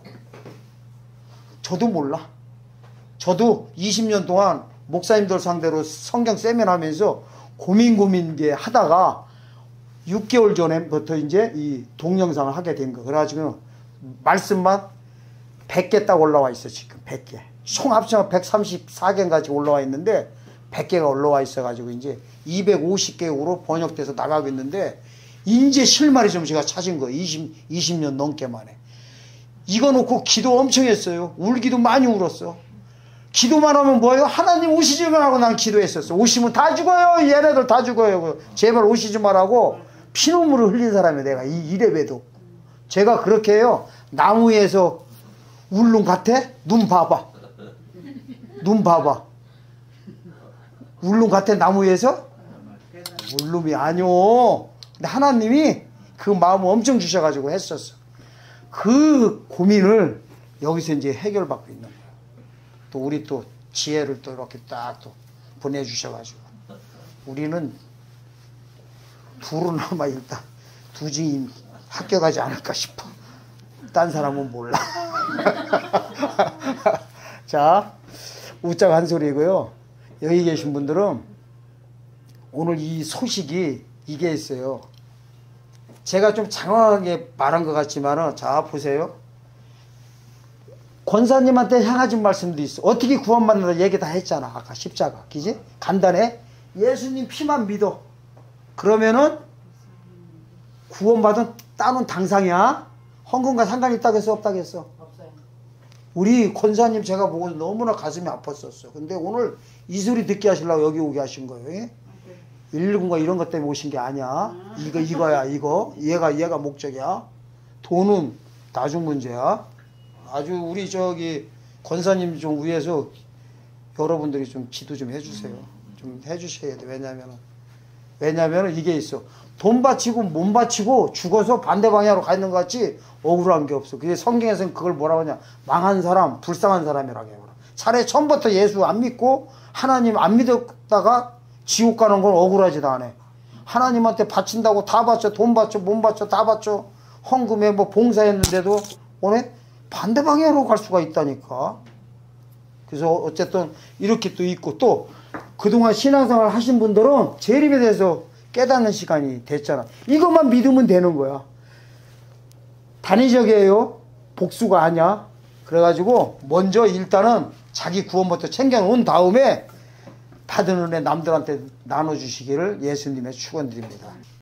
저도 몰라. 저도 이십 년 동안 목사님들 상대로 성경 세미나 하면서 고민 고민 게 하다가 육 개월 전부터 이제 이 동영상을 하게 된 거. 그래가지고 말씀만 백 개 딱 올라와 있어, 지금. 백 개. 총 합치면 백삼십사 개까지 올라와 있는데, 백 개가 올라와 있어가지고 이제 이백오십 개국으로 번역돼서 나가고 있는데, 이제 실마리 좀 제가 찾은 거예요. 이십, 이십 년 넘게 만에. 이거 놓고 기도 엄청 했어요. 울기도 많이 울었어. 기도만 하면 뭐예요? 하나님 오시지 말라고 난 기도했었어. 오시면 다 죽어요. 얘네들 다 죽어요. 제발 오시지 말라고 피눈물을 흘린 사람이 내가 이 이래봬도. 제가 그렇게 해요. 나무 위에서 울릉 같아? 눈 봐봐. 눈 봐봐. 울릉 같아 나무 위에서? 울릉이 아니오. 근데 하나님이 그 마음을 엄청 주셔가지고 했었어. 그 고민을 여기서 이제 해결받고 있는 거예요. 또 우리 또 지혜를 또 이렇게 딱 또 보내주셔가지고 우리는 둘은아마 일단 두 증인 합격하지 않을까 싶어. 딴 사람은 몰라. 자, 웃자고 한 소리고요. 여기 계신 분들은 오늘 이 소식이 이게 있어요. 제가 좀 장황하게 말한 것 같지만은, 자 보세요. 권사님한테 향하신 말씀도 있어. 어떻게 구원받는다 얘기 다 했잖아. 아까 십자가. 그지? 간단해. 예수님 피만 믿어. 그러면은 구원받은 따는 당상이야. 헌금과 상관이 있다겠어 없다겠어? 없어요. 우리 권사님 제가 보고 너무나 가슴이 아팠었어. 근데 오늘 이 소리 듣게 하시려고 여기 오게 하신 거예요. 예? 일일구가 이런 것 때문에 오신 게 아니야. 이거 이거야 이거. 얘가 얘가 목적이야. 돈은 나중 문제야. 아주 우리 저기 권사님 좀 위해서 여러분들이 좀 기도 좀 해주세요. 좀 해주셔야 돼. 왜냐면은 왜냐면은 이게 있어. 돈 바치고 몸 바치고 죽어서 반대 방향으로 가 있는 것 같이 억울한 게 없어. 그게 성경에서는 그걸 뭐라고 하냐. 망한 사람, 불쌍한 사람이라고 해요. 차라리 처음부터 예수 안 믿고 하나님 안 믿었다가 지옥 가는 건 억울하지도 않아. 하나님한테 바친다고 다 바쳐. 돈 바쳐, 몸 바쳐, 다 바쳐. 헌금에 뭐 봉사했는데도 오늘 반대 방향으로 갈 수가 있다니까. 그래서 어쨌든 이렇게 또 있고, 또 그동안 신앙생활 하신 분들은 재림에 대해서 깨닫는 시간이 됐잖아. 이것만 믿으면 되는 거야. 단위적이에요. 복수가 아니야. 그래가지고 먼저 일단은 자기 구원부터 챙겨놓은 다음에 받은 은혜 남들한테 나눠주시기를 예수님의 축원드립니다.